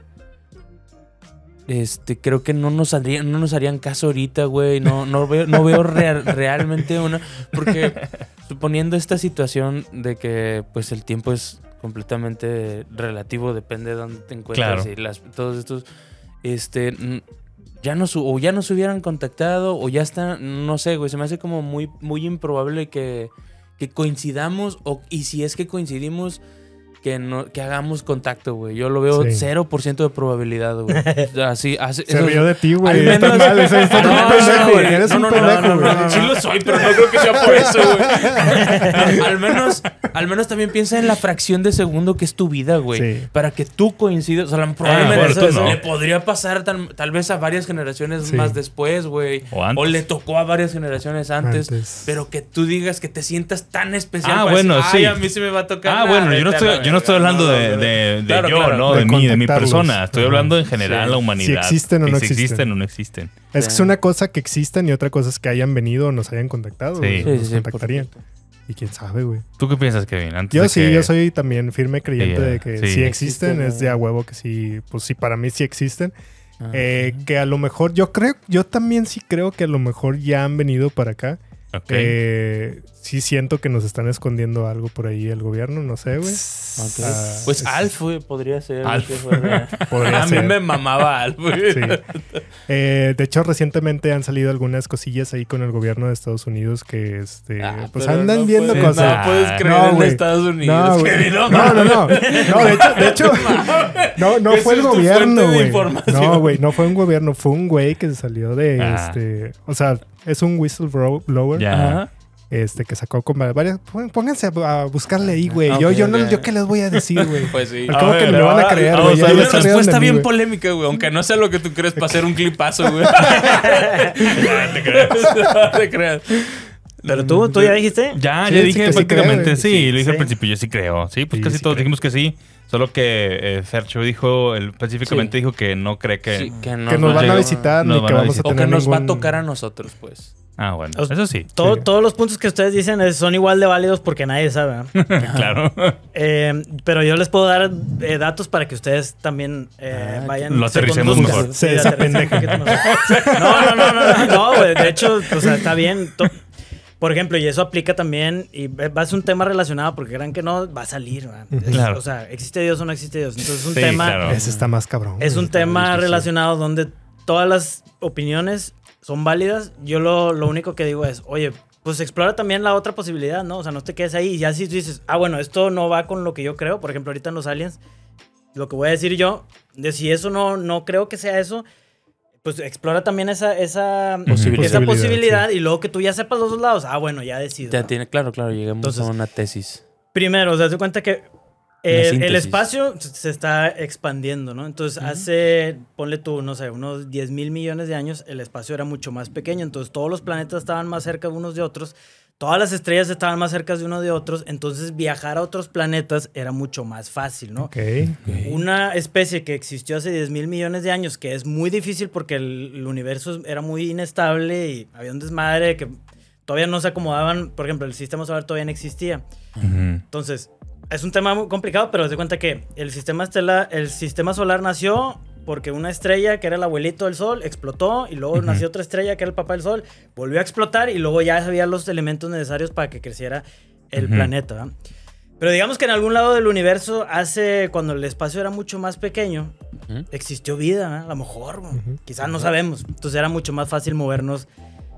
creo que no nos harían caso ahorita, güey. No veo realmente una. Porque suponiendo esta situación de que pues el tiempo es completamente relativo, depende de dónde te encuentras, Claro. y todos estos, ya nos hubieran contactado o ya están, no sé, güey, se me hace como muy, muy improbable que coincidamos y si es que coincidimos, que hagamos contacto, güey. Yo lo veo Sí. 0% de probabilidad, güey. Así, Se rió de ti, güey. al Está menos- mal. Estás un No, pendejo, no, güey. Eres un pendejo, güey. Sí lo soy, pero no creo que sea por eso, güey. Al menos también piensa en la fracción de segundo que es tu vida, güey. Sí. Para que tú coincidas. O sea, probablemente bueno, tú no. le podría pasar tal vez a varias generaciones Sí. más después, güey. O antes. O le tocó a varias generaciones antes. Pero que tú digas que te sientas tan especial. Ah, para bueno, decir, sí. "Ay, a mí sí me va a tocar. Ah, Nah, bueno, yo no estoy hablando de Claro, yo, claro. ¿no? De De mi contactarlos. persona. Estoy Ajá. hablando en general Sí. la humanidad. Si existen o no Si existen o no existen. Es que es una cosa que existan y otra cosa es que hayan venido o nos hayan contactado. Sí. güey, Sí, nos sí, contactarían. Y quién sabe, güey. ¿Tú qué piensas, Kevin? Antes Yo de sí, que- yo soy también firme creyente Sí, de que sí. si existen, Existen, es de a huevo que sí, pues sí, para mí sí existen. Ah, Que a lo mejor, yo también sí creo que a lo mejor ya han venido para acá. Ok. Sí siento que nos están escondiendo algo por ahí el gobierno, no sé, güey. ok. Ah, Pues es- Alf, güey, podría ser. Alf. que fuera- Podría a mí ser. me mamaba Alf, güey. Sí. De hecho, recientemente han salido algunas cosillas ahí con el gobierno de Estados Unidos que pues pero andan no viendo puedes- cosas. No puedes creer No, en güey. Estados Unidos. No, güey. Kevin, no, No, no. No, de hecho, no Esa fue el es tu gobierno, fuente de güey. información. No, güey, no fue un gobierno, fue un güey que salió de Ah. o sea, es un whistleblower Ya. Ajá. que sacó con varias. Pónganse a buscarle ahí, güey. Ok, yo qué les voy a decir, güey. Pues sí. ¿Cómo que me lo van a creer, güey? vamos a Ya ver, Una se rieron respuesta de mí, bien güey. polémica, güey. Aunque no sea lo que tú crees para hacer un clipazo, güey. No te creas. No te creas. Pero tú ya dijiste. Ya Sí, yo sí dije que sí prácticamente, creo, sí, güey. lo dije al Sí. principio, yo sí creo. Sí, pues Sí, casi sí todos creo. dijimos que sí. Solo que Fercho dijo, específicamente Sí. dijo que no cree que... Sí, que Que nos van a llegó- visitar nos ni van que a vamos a visitar. O tener que nos va a ningún- tocar a nosotros, pues. Ah, bueno, O sea, eso sí. Todos los puntos que ustedes dicen son igual de válidos porque nadie sabe. Claro. Pero yo les puedo dar datos para que ustedes también vayan. Lo se aterricemos conduzcan. mejor. Sí, Se aterricen un poquito mejor. No, güey. De hecho, o sea, está bien. Por ejemplo, y eso aplica también, y va a ser un tema relacionado, porque crean que no, va a salir. Claro. O sea, ¿existe Dios o no existe Dios? Entonces es un Sí, tema, claro. Ese está más cabrón. es güey. un tema difícil. relacionado donde todas las opiniones son válidas. Yo lo único que digo es, oye, pues explora también la otra posibilidad, ¿no? O sea, no te quedes ahí. Y ya si tú dices, bueno, esto no va con lo que yo creo, por ejemplo, ahorita en los aliens, lo que voy a decir yo, de si eso no creo que sea eso, pues explora también esa posibilidad sí. y luego que tú ya sepas los dos lados, bueno, ya decido. Ya ¿no? tiene, claro, llegamos Entonces, a una tesis. Primero, o sea, te cuenta que Una el síntesis. espacio se está expandiendo, ¿no? Entonces, ponle tú, no sé, unos 10,000 millones de años, el espacio era mucho más pequeño. Entonces, todos los planetas estaban más cerca unos de otros. Todas las estrellas estaban más cerca de uno de otros. Entonces, viajar a otros planetas era mucho más fácil, ¿no? Ok. Una especie que existió hace 10,000 millones de años, que es muy difícil porque el universo era muy inestable y había un desmadre que todavía no se acomodaban. Por ejemplo, el sistema solar todavía no existía. Entonces, es un tema muy complicado, pero haz de cuenta que el sistema solar nació porque una estrella que era el abuelito del Sol explotó y luego nació otra estrella que era el papá del Sol, volvió a explotar y luego ya había los elementos necesarios para que creciera el planeta, ¿verdad? Pero digamos que en algún lado del universo, cuando el espacio era mucho más pequeño, existió vida, ¿verdad? A lo mejor, quizás no sabemos. Entonces era mucho más fácil movernos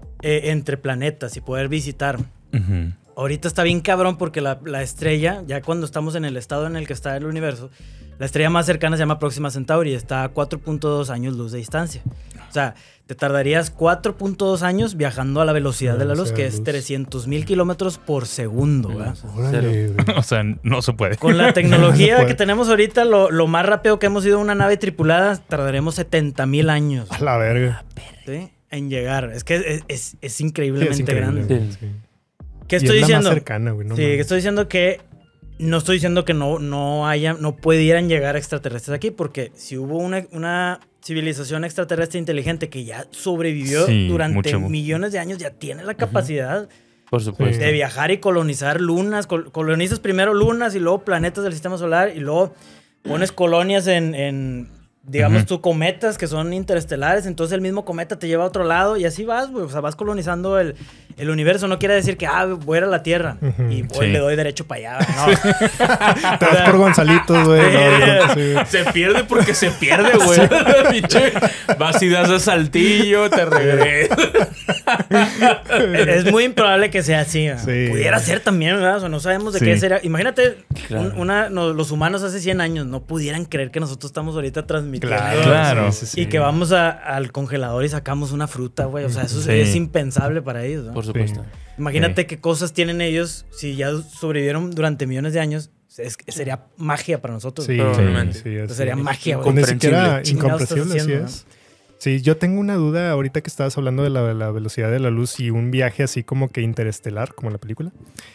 entre planetas y poder visitar. Ahorita está bien cabrón porque la estrella, ya cuando estamos en el estado en el que está el universo, la estrella más cercana se llama Próxima Centauri y está a 4.2 años luz de distancia. O sea, te tardarías 4.2 años viajando a la velocidad de la luz, que es 300,000 kilómetros por segundo, ¿verdad? Órale, güey. O sea, no se puede. Con la No tecnología se puede. que tenemos ahorita, lo más rápido que hemos ido a una nave tripulada, tardaremos 70,000 años, A la verga. ¿sí? En llegar. Es que es Sí, increíblemente es increíble, grande. güey, Sí. sí. ¿Qué Y estoy es la diciendo? más cercana, güey. No Sí, mames. que estoy diciendo que no estoy diciendo que no pudieran llegar extraterrestres aquí, porque si hubo una civilización extraterrestre inteligente que ya sobrevivió Sí, durante mucho. millones de años, ya tiene la capacidad Por supuesto. de viajar y colonizar lunas. Colonizas primero lunas y luego planetas del sistema solar y luego pones colonias en digamos, tú cometas que son interestelares, entonces el mismo cometa te lleva a otro lado y así vas, güey. O sea, vas colonizando el universo. No quiere decir que, voy a ir a la Tierra y voy, Sí. le doy derecho para allá. No. Te vas por Gonzalitos, güey. No, sí. Se pierde porque se pierde, güey. Pinche, vas y das a saltillo, te regresas. Es muy improbable que sea así. ¿verdad? Sí. Pudiera ser también, ¿verdad? O sea, no sabemos de Sí. qué será. Imagínate, Claro. los humanos hace 100 años no pudieran creer que nosotros estamos ahorita transmitiendo. Claro. sí, sí, sí. Y que vamos al congelador y sacamos una fruta, güey. O sea, eso Sí. es impensable para ellos, ¿no? Por supuesto. Imagínate qué cosas tienen ellos si ya sobrevivieron durante millones de años. Sería magia para nosotros. Sí, Probablemente. sí, así Sería es. magia, güey. Ni siquiera ¿Qué chingados estás incomprensible, así haciendo, es. Sí, yo tengo una duda ahorita que estabas hablando de la velocidad de la luz y un viaje así como que interestelar, como en la película.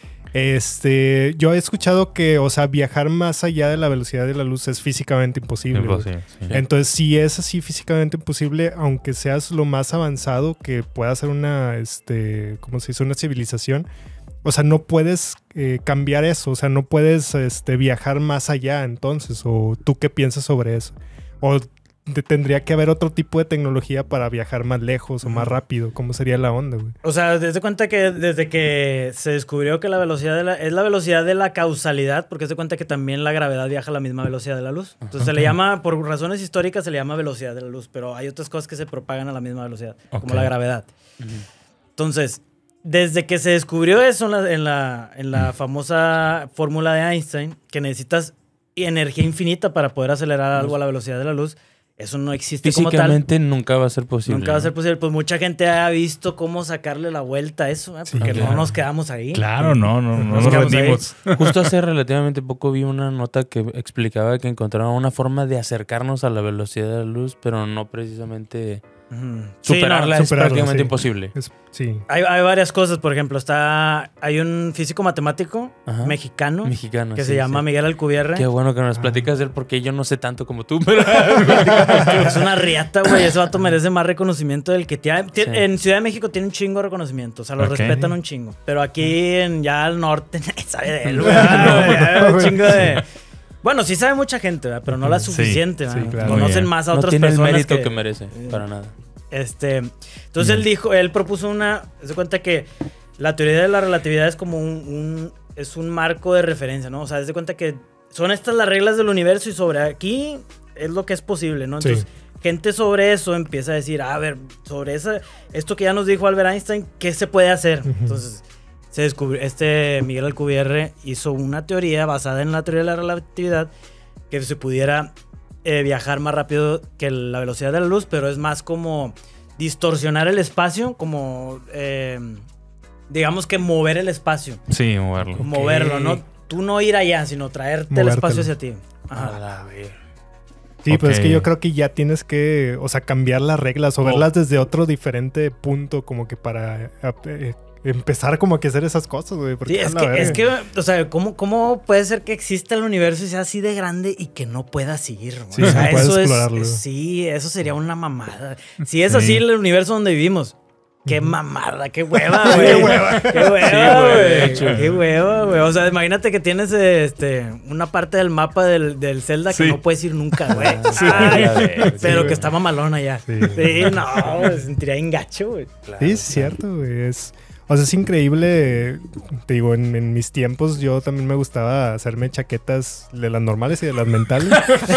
Yo he escuchado que, o sea, viajar más allá de la velocidad de la luz es físicamente imposible. güey. Imposible, sí. Entonces, si es así físicamente imposible, aunque seas lo más avanzado que pueda ser ¿cómo se dice? Una civilización, o sea, no puedes cambiar eso, o sea, no puedes viajar más allá entonces, o tú qué piensas sobre eso, o tendría que haber otro tipo de tecnología para viajar más lejos o más rápido, ¿cómo sería la onda, güey? O sea, desde cuenta que desde que se descubrió que la velocidad es la velocidad de la causalidad, porque se cuenta que también la gravedad viaja a la misma velocidad de la luz. Entonces se le llama, por razones históricas, se le llama velocidad de la luz, pero hay otras cosas que se propagan a la misma velocidad, como Ok. la gravedad. Entonces, desde que se descubrió eso en la famosa fórmula de Einstein, que necesitas energía infinita para poder acelerar algo a la velocidad de la luz, eso no existe como tal. Físicamente nunca va a ser posible. Nunca va a ser ¿no? posible. Pues mucha gente ha visto cómo sacarle la vuelta a eso, porque claro. no nos quedamos ahí. Claro, no nos quedamos ahí. rendimos. Justo hace relativamente poco vi una nota que explicaba que encontraron una forma de acercarnos a la velocidad de la luz, pero no precisamente Ujú. superarla, es superarla, prácticamente sí. imposible. Sí. Hay varias cosas, por ejemplo, hay un físico matemático Ajá. mexicano Mexicano. que sí, se llama sí. Miguel Alcubierre. Qué bueno que nos platicas de él porque yo no sé tanto como tú, pero Es una riata, güey. Ese vato merece más reconocimiento del que tiene. Sí. En Ciudad de México tiene un chingo de reconocimiento. O sea, lo Ok. respetan un chingo. Pero aquí, ya al norte, nadie sabe de él, güey. Ya, un chingo de... Bueno, sí sabe mucha gente, ¿verdad? Pero no la Sí, suficiente, sí, ¿verdad? claro. Muy Conocen bien. más a no otras tiene el personas mérito que merece, para nada. Entonces él propuso se cuenta que la teoría de la relatividad es como es un marco de referencia, ¿no? O sea, se cuenta que son estas las reglas del universo y sobre aquí es lo que es posible, ¿no? Entonces, gente sobre eso empieza a decir, a ver, sobre esto que ya nos dijo Albert Einstein, ¿qué se puede hacer? Entonces, se descubrió, Miguel Alcubierre hizo una teoría basada en la teoría de la relatividad que se pudiera viajar más rápido que la velocidad de la luz, pero es más como distorsionar el espacio, como digamos que mover el espacio. Sí, moverlo. Moverlo, ¿no? Tú no ir allá, sino traerte el Movértelo. espacio hacia ti. Ajá. A la ver. Sí, pero es que Ok. yo creo que ya tienes que, o sea, cambiar las reglas o verlas desde otro diferente punto, como que para empezar como que hacer esas cosas, güey. porque Sí, a la verga. es que, o sea, ¿cómo puede ser que exista el universo y sea así de grande y que no pueda seguir? Güey? Sí, o sea, no puedes eso explorarlo. sí, eso sería una mamada. Si es así el universo donde vivimos, qué mamada, qué hueva, güey. Qué hueva, Sí, güey, de hecho. Qué hueva, güey. O sea, imagínate que tienes una parte del mapa del Zelda que Sí. no puedes ir nunca, güey. Sí, Ay, a ver, pero sí, que está mamalona ya. Sí. Sí, no, me sentiría engacho, güey. Sí, es cierto, güey. O sea, es increíble. Te digo, en mis tiempos yo también me gustaba hacerme chaquetas de las normales y de las mentales.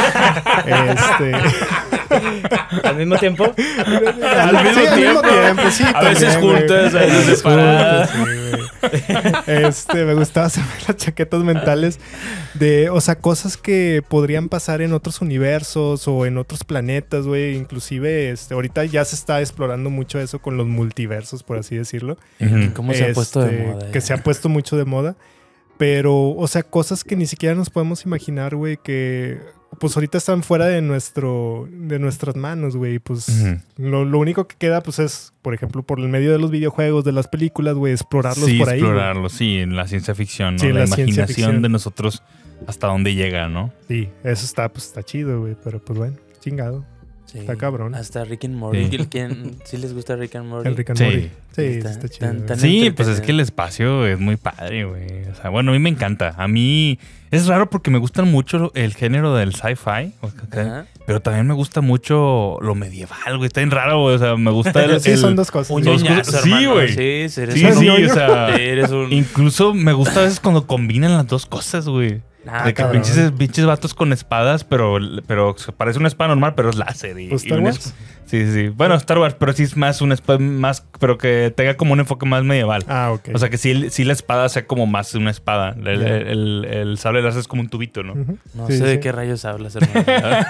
Al mismo tiempo. Al mismo tiempo, sí. A veces también, güey. juntas, a veces separadas. Sí, güey. Me gustaba hacerme las chaquetas mentales de, o sea, cosas que podrían pasar en otros universos o en otros planetas, güey. Inclusive, ahorita ya se está explorando mucho eso con los multiversos, por así decirlo. Ujú. ¿Cómo se ha puesto de moda? Que se ha puesto mucho de moda. Pero, o sea, cosas que ni siquiera nos podemos imaginar, güey, que pues ahorita están fuera de nuestras manos, güey. Pues Ujú. lo único que queda, pues es, por ejemplo, por el medio de los videojuegos, de las películas, güey, explorarlos Sí, por ahí. güey. explorarlo, sí, en la ciencia ficción, ¿no? Sí, en la la ciencia imaginación ficción. de nosotros hasta dónde llega, ¿no? Sí, eso está chido, güey. Pero pues bueno, chingado. Sí. Está cabrón. Hasta Rick and Morty. Sí. ¿Sí les gusta Rick and Morty? El Rick and Sí. Morty. Sí, Está- está chido. tan- güey. tan- Sí, entretenido. pues es que el espacio es muy padre, güey. O sea, bueno, a mí me encanta. A mí es raro porque me gustan mucho el género del sci-fi, Ajá. pero también me gusta mucho lo medieval, güey. Está bien raro, güey. O sea, me gusta el... Sí, son dos cosas. Un güey. ñoñazo, Sí, hermano. güey. Sí, eres Sí, un- sí, o sea... Eres un... Incluso me gusta a veces cuando combinan las dos cosas, güey. Ah, de que cabrón. pinches vatos con espadas, pero parece una espada normal, pero es láser. Pues Star Wars. Sí, sí, sí. Bueno, Star Wars, pero sí es más una espada, pero que tenga como un enfoque más medieval. Ah, ok. O sea, que sí la espada sea como más una espada. El, Ya. el sable láser es como un tubito, ¿no? Ujú. No Sí, sé de sí. qué rayos hablas, hermano.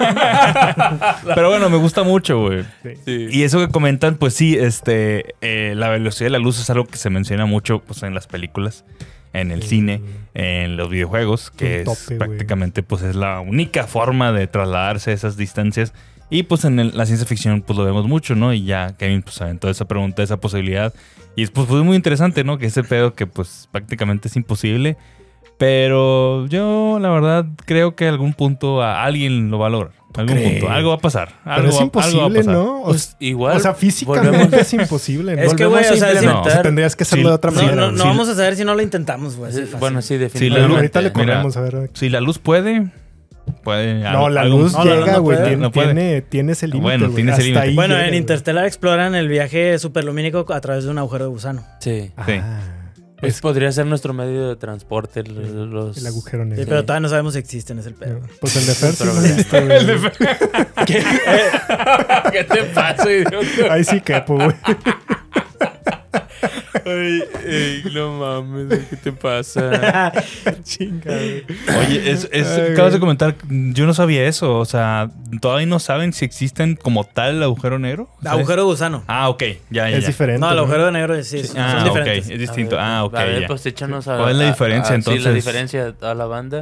Pero bueno, me gusta mucho, güey. Sí. Sí. Y eso que comentan, pues sí, la velocidad de la luz es algo que se menciona mucho pues, en las películas, en el cine, en los videojuegos, que Un es tope, güey. prácticamente pues es la única forma de trasladarse esas distancias. Y pues en la ciencia ficción pues lo vemos mucho, ¿no? Y ya Kevin pues aventó esa pregunta, esa posibilidad. Y pues fue muy interesante, ¿no? Que ese pedo que pues prácticamente es imposible. Pero yo la verdad creo que a algún punto a alguien lo va a lograr. Algún crees? punto. Algo va a pasar. Pero Algo es va a imposible, pasar. ¿no? Pues igual. O sea, físicamente es imposible. ¿no? Es que, güey, o sea, No, intentar- tendrías que hacerlo Sí, de otra No, manera. no, güey. no Sí. vamos a saber si no lo intentamos, güey. así de fácil. Bueno, sí, Sí, definitivamente. la luz- Ahorita le Mira, corremos a ver. Si la luz puede. No, la algo- luz no, la luz llega, no güey. puede. Tiene, No puede. tiene ese límite. Bueno, güey. tiene ese Hasta límite. ahí Bueno, llega, en güey. Interstellar exploran el viaje superlumínico a través de un agujero de gusano. Sí. Sí. Ah, Pues podría ser nuestro medio de transporte. Los... el agujero Sí, negro. pero todavía no sabemos si existen, es el pedo. Pues el de Fer sí Pero- lo he visto, güey. ¿Qué te pasa, idiota? Ahí sí quepo, güey. Ay, no mames, ¿qué te pasa? Chinga, güey. Oye, Ay, acabas de güey. comentar, yo no sabía eso. O sea, todavía no saben si existen como tal el agujero negro. O sea, Agujero de gusano. Ah, ok. Ya. Es diferente. No, el ¿no? agujero negro sí, son Ah, ok. diferentes. Es distinto. A ver, Ya. pues échanos a... ¿Cuál es la diferencia, entonces? Sí, la diferencia a la banda.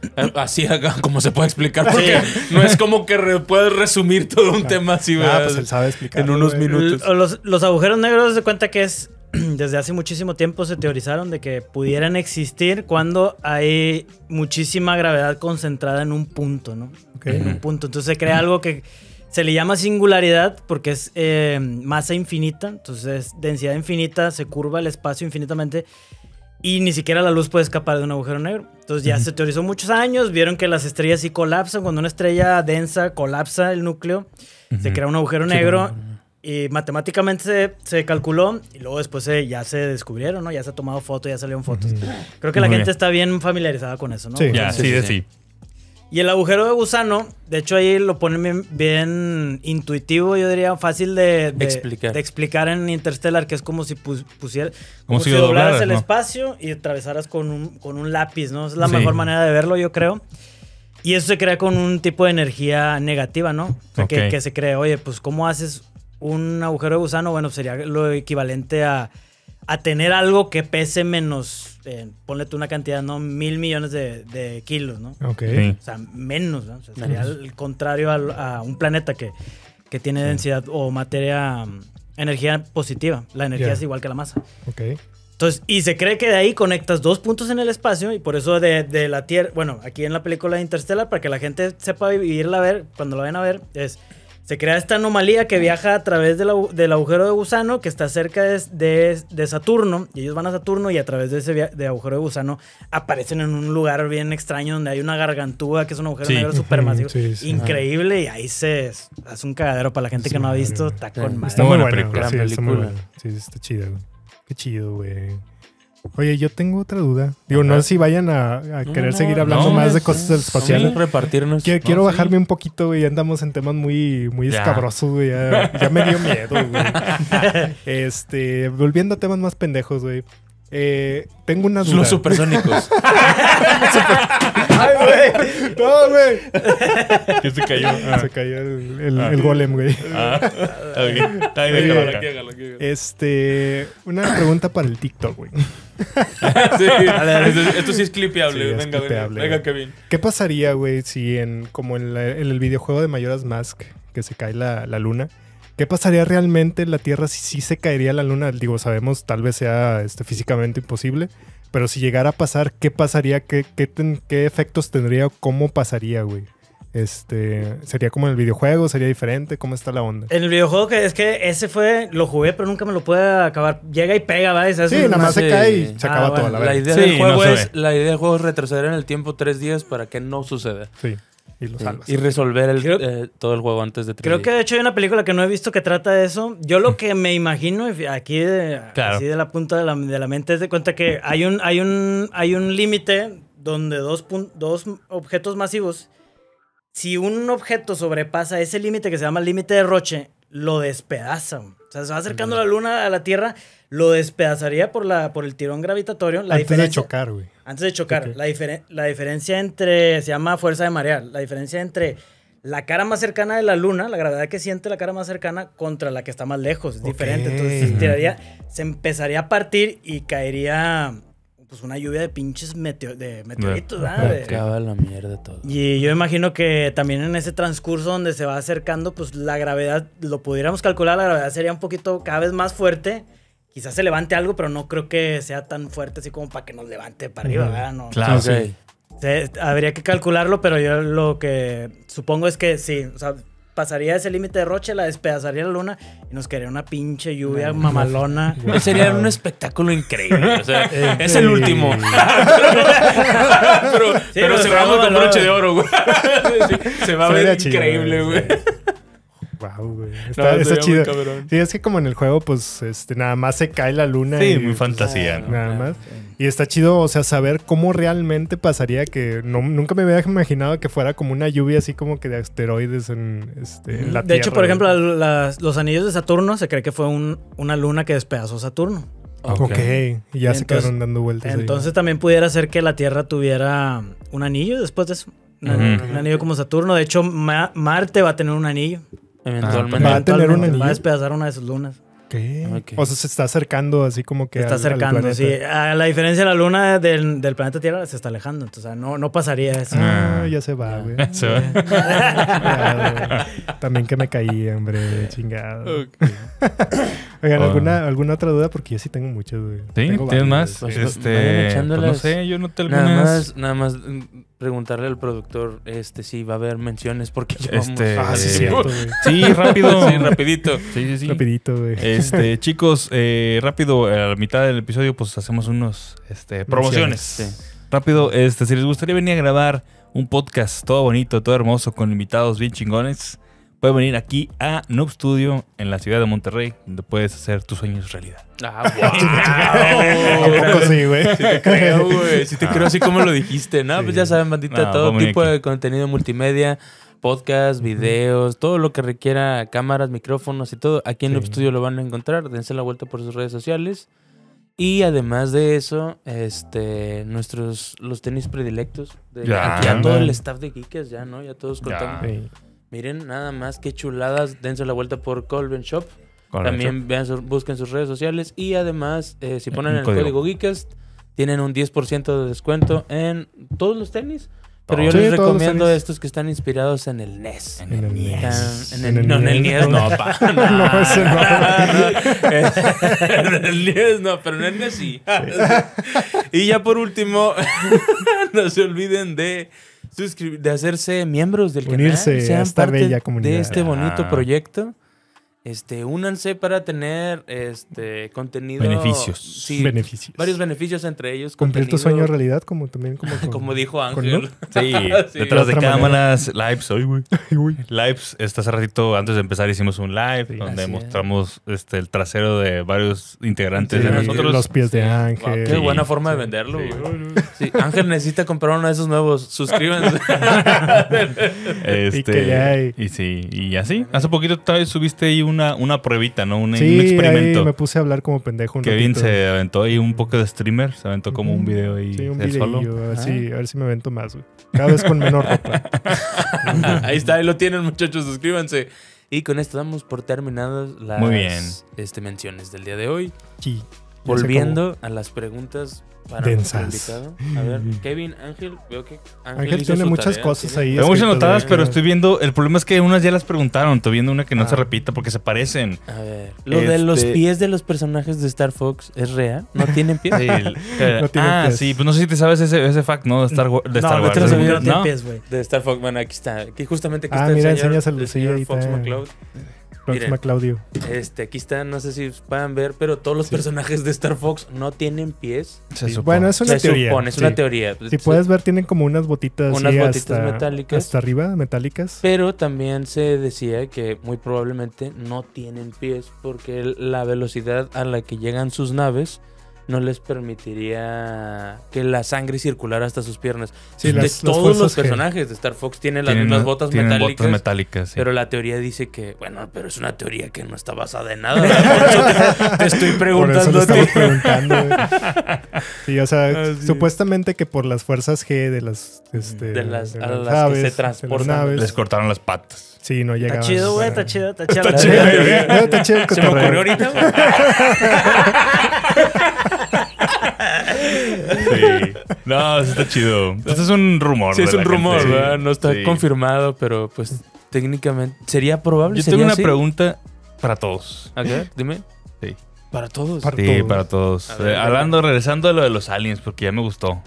Así acá, como se puede explicar, porque no es como que puedes resumir todo un tema así, ¿verdad? Pues él sabe explicar. En unos minutos. Los agujeros negros se cuenta que es desde hace muchísimo tiempo se teorizaron de que pudieran existir cuando hay muchísima gravedad concentrada en un punto, ¿no? En un punto. Entonces se crea algo que se le llama singularidad porque es masa infinita. Entonces densidad infinita, se curva el espacio infinitamente y ni siquiera la luz puede escapar de un agujero negro. Entonces ya se teorizó muchos años, vieron que las estrellas sí colapsan. Cuando una estrella densa colapsa el núcleo, se crea un agujero negro. Y matemáticamente se calculó y luego después ya se descubrieron, ¿no? Ya se ha tomado fotos, ya salieron fotos. Creo que la Muy gente bien. está bien familiarizada con eso, ¿no? Sí. Ya, sí. Y el agujero de gusano, de hecho ahí lo ponen bien intuitivo, yo diría, fácil de explicar en Interstellar, que es como si pusieras... Como si doblaras el espacio y atravesaras con un lápiz, ¿no? Es la mejor manera de verlo, yo creo. Y eso se crea con un tipo de energía negativa, ¿no? O sea, que se cree, oye, pues ¿cómo haces un agujero de gusano? Bueno, sería lo equivalente a tener algo que pese menos, ponle tú una cantidad, ¿no? 1,000 millones de kilos, ¿no? Ok. Sí. O sea, menos, ¿no? O sea, sería el contrario a un planeta que tiene densidad o materia, energía positiva. La energía es igual que la masa. Ok. Entonces, y se cree que de ahí conectas dos puntos en el espacio y por eso de la Tierra, bueno, aquí en la película de Interstellar, para que la gente sepa irla a ver, cuando la vayan a ver, se crea esta anomalía que viaja a través del agujero de gusano que está cerca de Saturno, y ellos van a Saturno y a través de ese de agujero de gusano aparecen en un lugar bien extraño donde hay una gargantúa que es un agujero negro supermasivo, increíble, y ahí se hace un cagadero para la gente que no ha visto, está con madre. Está muy buena buena película. película. Sí, está muy buena. Sí, está chida, güey. Qué chido, güey. Oye, yo tengo otra duda. Digo, no sé si vayan a querer seguir hablando más de cosas espaciales. Repartirnos. Quiero bajarme un poquito, güey. Andamos en temas muy escabrosos, güey. Ya me dio miedo, güey. Volviendo a temas más pendejos, güey. Tengo una duda. Los supersónicos. ¡Ay, güey! ¡No, güey! ¿Qué se cayó? Se cayó el golem, güey. Déjalo acá. Una pregunta para el TikTok, güey. Sí. Esto sí es clipeable. Sí, es venga, clipeable, venga, güey. Kevin. ¿Qué pasaría, güey, si como en el videojuego de Majora's Mask, que se cae la luna? ¿Qué pasaría realmente en la Tierra si sí se caería la luna? Digo, sabemos, tal vez sea físicamente imposible, pero si llegara a pasar, ¿qué pasaría? ¿Qué efectos tendría? ¿Cómo pasaría, güey? ¿Sería como en el videojuego? ¿Sería diferente? ¿Cómo está la onda? En el videojuego es que ese lo jugué, pero nunca me lo pude acabar. Llega y pega, ¿vale? Sí, nada más se cae y se acaba toda la La vez. idea del juego la idea del juego es retroceder en el tiempo 3 días para que no suceda. Sí, y lo salvas. Y resolver todo el juego antes de 3 días. Creo que de hecho hay una película que no he visto que trata de eso. Yo lo que me imagino, aquí así de la punta de la mente, es de cuenta que hay un límite donde dos objetos masivos, si un objeto sobrepasa ese límite que se llama el límite de Roche, lo despedaza. O sea, se va acercando la luna a la Tierra, lo despedazaría por el tirón gravitatorio. Antes de chocar, güey. Antes de chocar. Okay. La diferencia se llama fuerza de marea. La diferencia entre la cara más cercana de la luna, la gravedad que siente la cara más cercana, contra la que está más lejos. Es diferente. Entonces se empezaría a partir y caería pues una lluvia de pinches meteoritos, ¿verdad? Acaba la mierda todo. Y yo imagino que también en ese transcurso donde se va acercando, pues la gravedad, lo pudiéramos calcular, la gravedad sería un poquito cada vez más fuerte. Quizás se levante algo, pero no creo que sea tan fuerte así como para que nos levante para arriba, ¿verdad? No. Claro, sí. Habría que calcularlo, pero yo lo que supongo es que sí, o sea, pasaría ese límite de Roche, la despedazaría la luna y nos quedaría una pinche lluvia mamalona. Sería un espectáculo increíble. O sea, es el último. pero cerramos con broche de oro, güey. Se va a ver increíble, güey. Wow, güey. Está chido. Sí, es que como en el juego, pues, nada más se cae la luna. Sí, y, muy fantasía, ¿no? Nada más. Y está chido, o sea, saber cómo realmente pasaría que nunca me había imaginado que fuera como una lluvia así como que de asteroides en la Tierra. De hecho, por ejemplo, los anillos de Saturno se cree que fue una luna que despedazó Saturno. Ok. Y ya se Entonces- quedaron dando vueltas. ahí. Entonces también pudiera ser que la Tierra tuviera un anillo después de eso. Un anillo como Saturno. De hecho, Marte va a tener un anillo. Eventualmente. Va a tener un Eventualmente anillo. Va a despedazar una de sus lunas. ¿Qué? Ok. O sea, se está acercando así como que Se está al acercando, planeta. sí. A la diferencia de la luna del planeta Tierra, se está alejando. Entonces, no pasaría eso. Ah, ya se va, güey. Se va. Chingado. También que me caí, hombre. Chingado. Oigan, ¿alguna otra duda? Porque yo sí tengo muchas, güey. ¿Sí? Tengo ¿Tienes varias, más? güey. Pues, vayan echándolas. no sé, yo noté algunas. Nada más preguntarle al productor si va a haber menciones porque ya Ah, sí, cierto, güey. Sí, rápido. Sí, rapidito. Sí. Rapidito, güey. Chicos, rápido, a la mitad del episodio, pues hacemos unos promociones. Sí. Rápido, si les gustaría venir a grabar un podcast todo bonito, todo hermoso, con invitados bien chingones, pueden venir aquí a Noob Studio en la ciudad de Monterrey, donde puedes hacer tus sueños realidad. ¿A poco sí, güey? Sí te creo, güey. Sí te creo así como lo dijiste, ¿no? Pues ya saben, bandita, No, todo vamos tipo aquí. de contenido multimedia, podcast, videos, todo lo que requiera cámaras, micrófonos y todo. Aquí en Sí. Noob Studio lo van a encontrar. Dense la vuelta por sus redes sociales. Y además de eso, los tenis predilectos. Ya, Aquí a todo man. el staff de Geekers, ya, ¿no? Ya todos contamos. Sí. Miren, nada más qué chuladas. Dense la vuelta por Colben Shop. Correcto. También busquen sus redes sociales. Y además, si ponen Un el código. código Geekest, tienen un 10% de descuento en todos los tenis. Pero yo Sí, les todos los recomiendo tenis. estos que están inspirados en el NES. En el NES. En el NES no, pa. No, ese no. En el NES no, pero en el NES sí. Y ya por último, no se olviden de hacerse miembros del Unirse canal. Sean a esta parte bella comunidad. de este bonito Ah. proyecto. Únanse para tener contenido. Beneficios. Sí, Beneficios. varios beneficios, entre ellos Cumplir tu contenido- sueño en realidad, como también Como dijo con Ángel. Sí, Sí. detrás de De otra cámaras, lives hoy, güey. Uy. Lives, hace ratito, antes de empezar, hicimos un live donde así es. mostramos el trasero de varios integrantes Sí, de nosotros. los pies de Wow, Ángel. qué Sí, buena forma de venderlo, güey. Sí, Ángel necesita comprar uno de esos nuevos. Suscríbanse. Y que ya hay. Y sí, y así. Hace poquito tal vez subiste ahí una pruebita, ¿no? Un Sí, experimento. ahí me puse a hablar como pendejo un Kevin ratito. se aventó ahí un poco de streamer, se aventó como un video ahí Sí, un él solo. videillo. A ver si me avento más, güey. Cada vez con menor ropa. Ahí está, ahí lo tienen, muchachos. Suscríbanse. Y con esto damos por terminadas las Muy bien. menciones del día de hoy. Sí, ya se Volviendo a las preguntas para Densas. nuestro invitado. A ver, Kevin, Ángel, veo que Ángel hizo tiene su muchas tarea, cosas tiene- ahí. Tengo muchas escritas, notadas, güey. pero estoy viendo. El problema es que unas ya las preguntaron. Estoy viendo una que no se Ah. repita porque se parecen. A ver, lo de los pies de los personajes de Star Fox es real. ¿No tienen pies? No tienen pies. Sí, pues no sé si te sabes ese fact, ¿no? De Star Wars. No, Star no Wars. te lo sabía, no tiene ¿No? pies, güey. De Star Fox, bueno, aquí está. Aquí justamente aquí Ah, está mira, el señor, enséñaselo, el sí, señor ahí Fox está. McCloud. Próxima Miren. Claudio. Aquí está, no sé si puedan ver, pero todos los personajes de Star Fox no tienen pies. Se Sí, supone. bueno, es una Se teoría. supone, es sí. una teoría. Si puedes ver, tienen como unas botitas, Unas así botitas hasta, metálicas. hasta arriba, metálicas. Pero también se decía que muy probablemente no tienen pies porque la velocidad a la que llegan sus naves no les permitiría que la sangre circulara hasta sus piernas. Sí, de las todos los fuerzas G. personajes de Star Fox tienen las mismas botas tienen metálicas. botas metálicas, sí. Pero la teoría dice que, bueno, pero es una teoría que no está basada en nada. ¿verdad? Por eso te estoy Por eso preguntando le a ti. estamos preguntando, güey. Sí, o sea, Así es. supuestamente que por las fuerzas G de las, De las- de a las las que aves, se de las transportan. naves. Les cortaron las patas. Sí, no Está llegaban. chido, güey. para- Está chido, está chido. Está chido, güey. Está chido el Se me cotorreo. ocurrió ahorita, güey. Sí. No, eso está chido. Eso es un rumor. Sí, es de un la rumor, gente. ¿verdad? No está Sí. confirmado, pero pues técnicamente sería probable. Yo ¿Sería tengo una así? pregunta para todos. A ver, dime. Sí. Para todos. Para Sí, todos. para todos. A ver, Regresando a lo de los aliens, porque ya me gustó.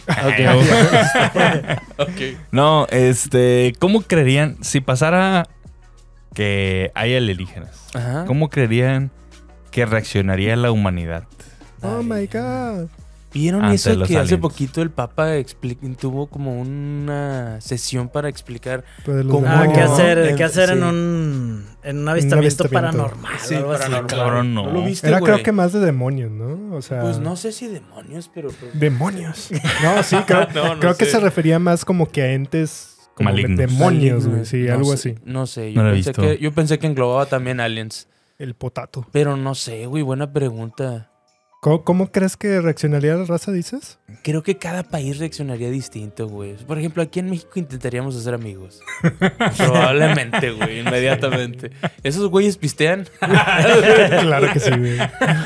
Ok. No, ¿cómo creerían, si pasara que hay alienígenas, Ajá. cómo creerían que reaccionaría la humanidad? Oh my God. ¿Vieron Ante eso los que hace aliens. poquito el Papa tuvo como una sesión para explicar Pues de los ¿Cómo? demonios, ¿Qué ¿no? hacer, ¿qué hacer Sí. en un avistamiento avistamiento. paranormal? Sí, o algo así? paranormal. Cabrón, no. ¿No lo viste, Era güey? creo que más de demonios, ¿no? O sea, Pues no sé si demonios, pero... pues- demonios. No, sí, creo, No, no creo que sé. se refería más como que a entes como Malignos. demonios, güey. Sí, No algo sé, así. No sé, No lo he pensé visto. que englobaba también aliens. El potato. Pero no sé, güey, buena pregunta. ¿Cómo crees que reaccionaría la raza, dices? Creo que cada país reaccionaría distinto, güey. Por ejemplo, aquí en México intentaríamos hacer amigos. Probablemente, güey, inmediatamente. ¿Esos güeyes pistean? Claro que sí, güey.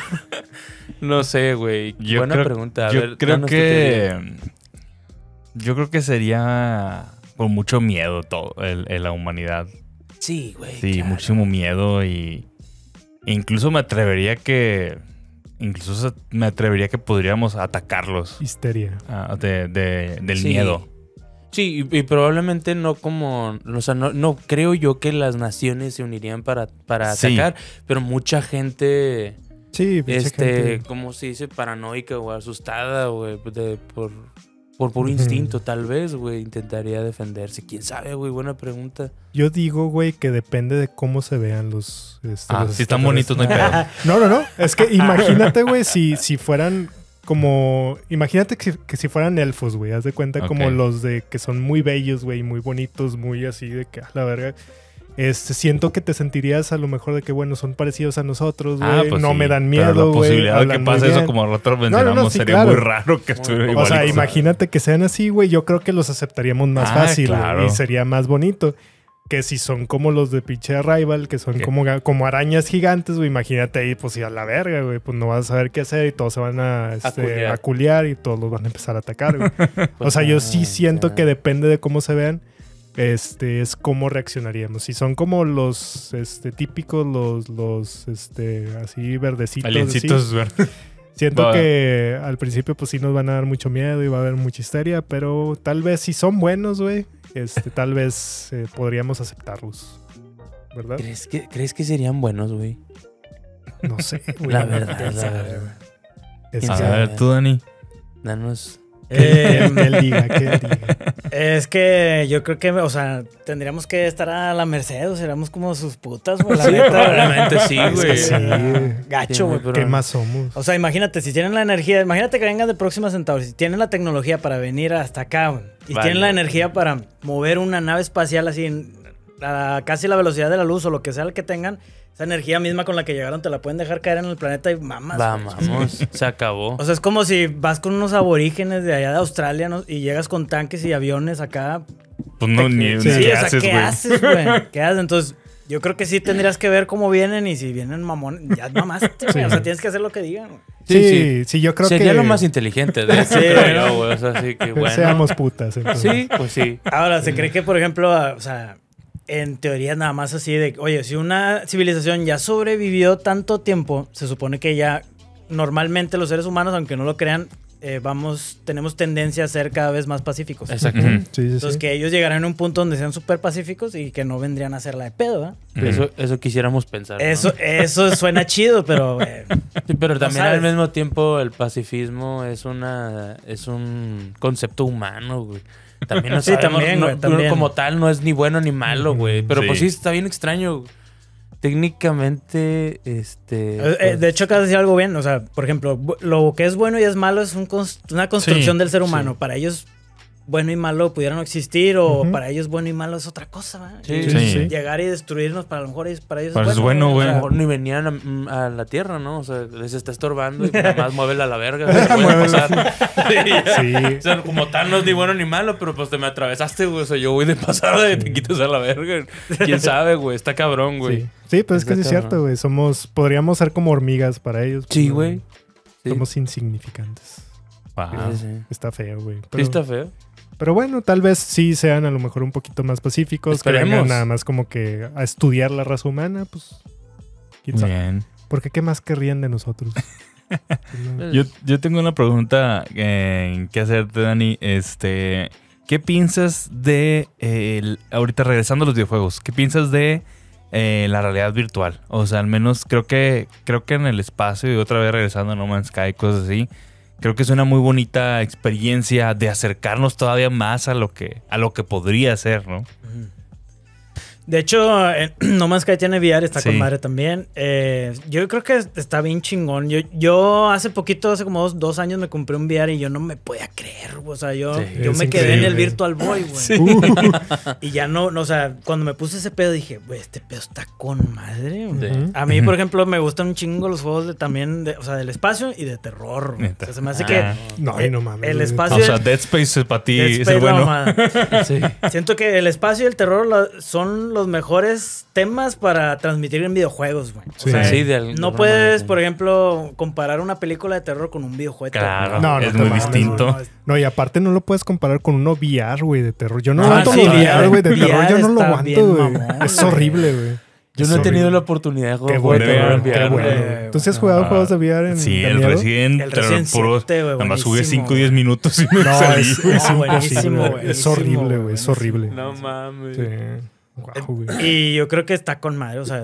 No sé, güey. Buena pregunta. A Yo ver, creo danos tu teoría. que... Yo creo que sería con mucho miedo todo, la humanidad. Sí, güey. Sí, claro. muchísimo miedo y... Incluso me atrevería que... podríamos atacarlos Histeria. del Sí. miedo. Sí, y probablemente no como... O sea, no creo yo que las naciones se unirían para Sí. atacar, pero mucha gente... Sí, pinche gente. ¿Cómo se dice? Paranoica o asustada, güey, por puro Ujú. instinto, tal vez, güey, intentaría defenderse. ¿Quién sabe, güey? Buena pregunta. Yo digo, güey, que depende de cómo se vean los... los Si están bonitos, no hay pedo. No. Es que imagínate, güey, si fueran como... Imagínate que si fueran elfos, güey. Haz de cuenta como Ok. los de que son muy bellos, güey, muy bonitos, muy así de que a la verga. Siento que te sentirías a lo mejor de que, bueno, son parecidos a nosotros, güey. Pues no sí, me dan pero miedo, la güey. posibilidad de que hablan muy pase eso, bien. como nosotros mencionamos, sí, sería claro. muy raro que estuviera O igual. O sea, imagínate que sean así, güey. Yo creo que los aceptaríamos más fácil, güey, claro. y sería más bonito. Que si son como los de pinche Arrival, que son ¿Qué? como arañas gigantes, güey. Imagínate ahí, pues, y a la verga, güey. Pues no vas a saber qué hacer y todos se van culiar. a culiar y todos los van a empezar a atacar, güey. O sea, yo sí siento ya. que depende de cómo se vean. Es cómo reaccionaríamos. Si son como los típicos, los así verdecitos. Aliencitos, güey. Siento Va. que al principio pues sí nos van a dar mucho miedo y va a haber mucha histeria, pero tal vez si son buenos, güey, tal vez podríamos aceptarlos. ¿Verdad? ¿Crees que serían buenos, güey? No sé, güey. La verdad, ¿Quién la sabe, verdad. güey? Es ¿Quién A que- sabe? ver, tú, Dani. Danos... que él diga, que él diga. Es que yo creo que, o sea, tendríamos que estar a la merced, o seríamos como sus putas, güey. La Sí, neta, probablemente sí, Es que güey. sí. Gacho, Sí, güey. pero- ¿Qué más somos? O sea, imagínate, si tienen la energía, imagínate que vengan de Próxima Centauri, si tienen la tecnología para venir hasta acá, güey, y Vale. tienen la energía para mover una nave espacial así, casi la velocidad de la luz o lo que sea el que tengan, esa energía misma con la que llegaron te la pueden dejar caer en el planeta y mamas. güey. Vamos, se acabó. O sea, es como si vas con unos aborígenes de allá de Australia, ¿no? Y llegas con tanques y aviones acá. Pues no, ni Sí, ni Sí, ¿qué o sea, haces, ¿qué güey? haces, güey? ¿Qué haces? Entonces, yo creo que sí tendrías que ver cómo vienen y si vienen mamones, ya mamaste, güey. Sí. O sea, tienes que hacer lo que digan, güey. Sí, yo creo Sería que lo más inteligente de esto, Sí. creo yo, güey. O sea, sí que bueno. seamos putas. Entonces. Sí, pues sí. Ahora, se cree que, por ejemplo, o sea, en teoría nada más así de, oye, si una civilización ya sobrevivió tanto tiempo, se supone que ya normalmente los seres humanos, aunque no lo crean, tenemos tendencia a ser cada vez más pacíficos. Exacto. Ujú. Sí, sí, Entonces, sí. que ellos llegarán a un punto donde sean súper pacíficos y que no vendrían a hacerla de pedo, ¿eh? Eso quisiéramos pensar. ¿no? Eso suena chido, pero... Sí, pero también sabes. al mismo tiempo el pacifismo es un concepto humano, güey. También no Sí, sabemos, también, no- güey, también. como tal no es ni bueno ni malo, güey. Pero Sí. pues sí, está bien extraño. Técnicamente, pues, de hecho, acabas de decir algo bien. O sea, por ejemplo, lo que es bueno y es malo es una construcción Sí, del ser humano. Para ellos, bueno y malo pudieran no existir, o Ujú. para ellos, bueno y malo es otra cosa, ¿verdad? Sí, Y sí, sí. llegar y destruirnos, para lo mejor para ellos Para ellos es bueno, a güey. lo mejor ni venían a la Tierra, ¿no? O sea, les está estorbando y nada más muévela a la verga. Se puede pasar. Sí. O sea, como tal no es ni bueno ni malo, pero pues te me atravesaste, güey. O sea, yo voy de pasada y te quitas a la verga. ¿Quién sabe, güey? Está cabrón, güey. Sí, pero es que sí es Está cierto, güey. Podríamos ser como hormigas para ellos. Sí, pero güey. Sí. Somos insignificantes. Wow. Sí, sí. Está feo, güey. Sí, Pero, está feo. pero bueno, tal vez sí sean a lo mejor un poquito más pacíficos. Que Esperemos. vengan nada más como que a estudiar la raza humana, pues... ¿Quién sabe? Bien. Porque qué más querrían de nosotros. Yo tengo una pregunta que hacerte, Dani. ¿Qué piensas de, ahorita regresando a los videojuegos, qué piensas de la realidad virtual? O sea, al menos creo que en el espacio y otra vez regresando a No Man's Sky, cosas así, creo que es una muy bonita experiencia de acercarnos todavía más a lo que podría ser, ¿no? De hecho, No Man's Sky tiene VR, está Sí. con madre también. Yo creo que está bien chingón. Yo hace poquito, hace como dos años, me compré un VR y yo no me podía creer. O sea, yo es me quedé en el increíble. Virtual Boy, güey. Y ya no, o sea, cuando me puse ese pedo dije, güey, este pedo está con madre, güey. Sí. A mí, por ejemplo, me gustan un chingo los juegos o sea, del espacio y de terror, güey. O sea, se me hace que No, ay, no mames. el güey. espacio... O sea, Dead Space para ti Dead es Space, el la bueno. mamada. Sí. Siento que el espacio y el terror son los mejores temas para transmitir en videojuegos, güey. Sí. O sea, Sí, de no alguna puedes, manera. por ejemplo, comparar una película de terror con un videojuego. Claro, No, no es te muy mames, distinto. güey. No, y aparte no lo puedes comparar con uno VR, güey, de terror. Yo no Ah, aguanto sí, los VR, güey, de VR terror. Yo no lo está bien aguanto, güey. mamón, Es güey. horrible, güey. Yo Es no he tenido horrible. la oportunidad de jugar Qué juegos de bueno, terror en qué VR, bueno. güey. ¿Tú sí has jugado juegos de VR en Sí, de el miedo? Resident, El Resident puros. 7, güey, Nada más jugué buenísimo, 5 o 10 minutos y me No, salí. es buenísimo, imposible. Es buenísimo, horrible, güey. Es buenísimo. horrible. No mames. Sí. Guau, güey. Y yo creo que está con madre, o sea,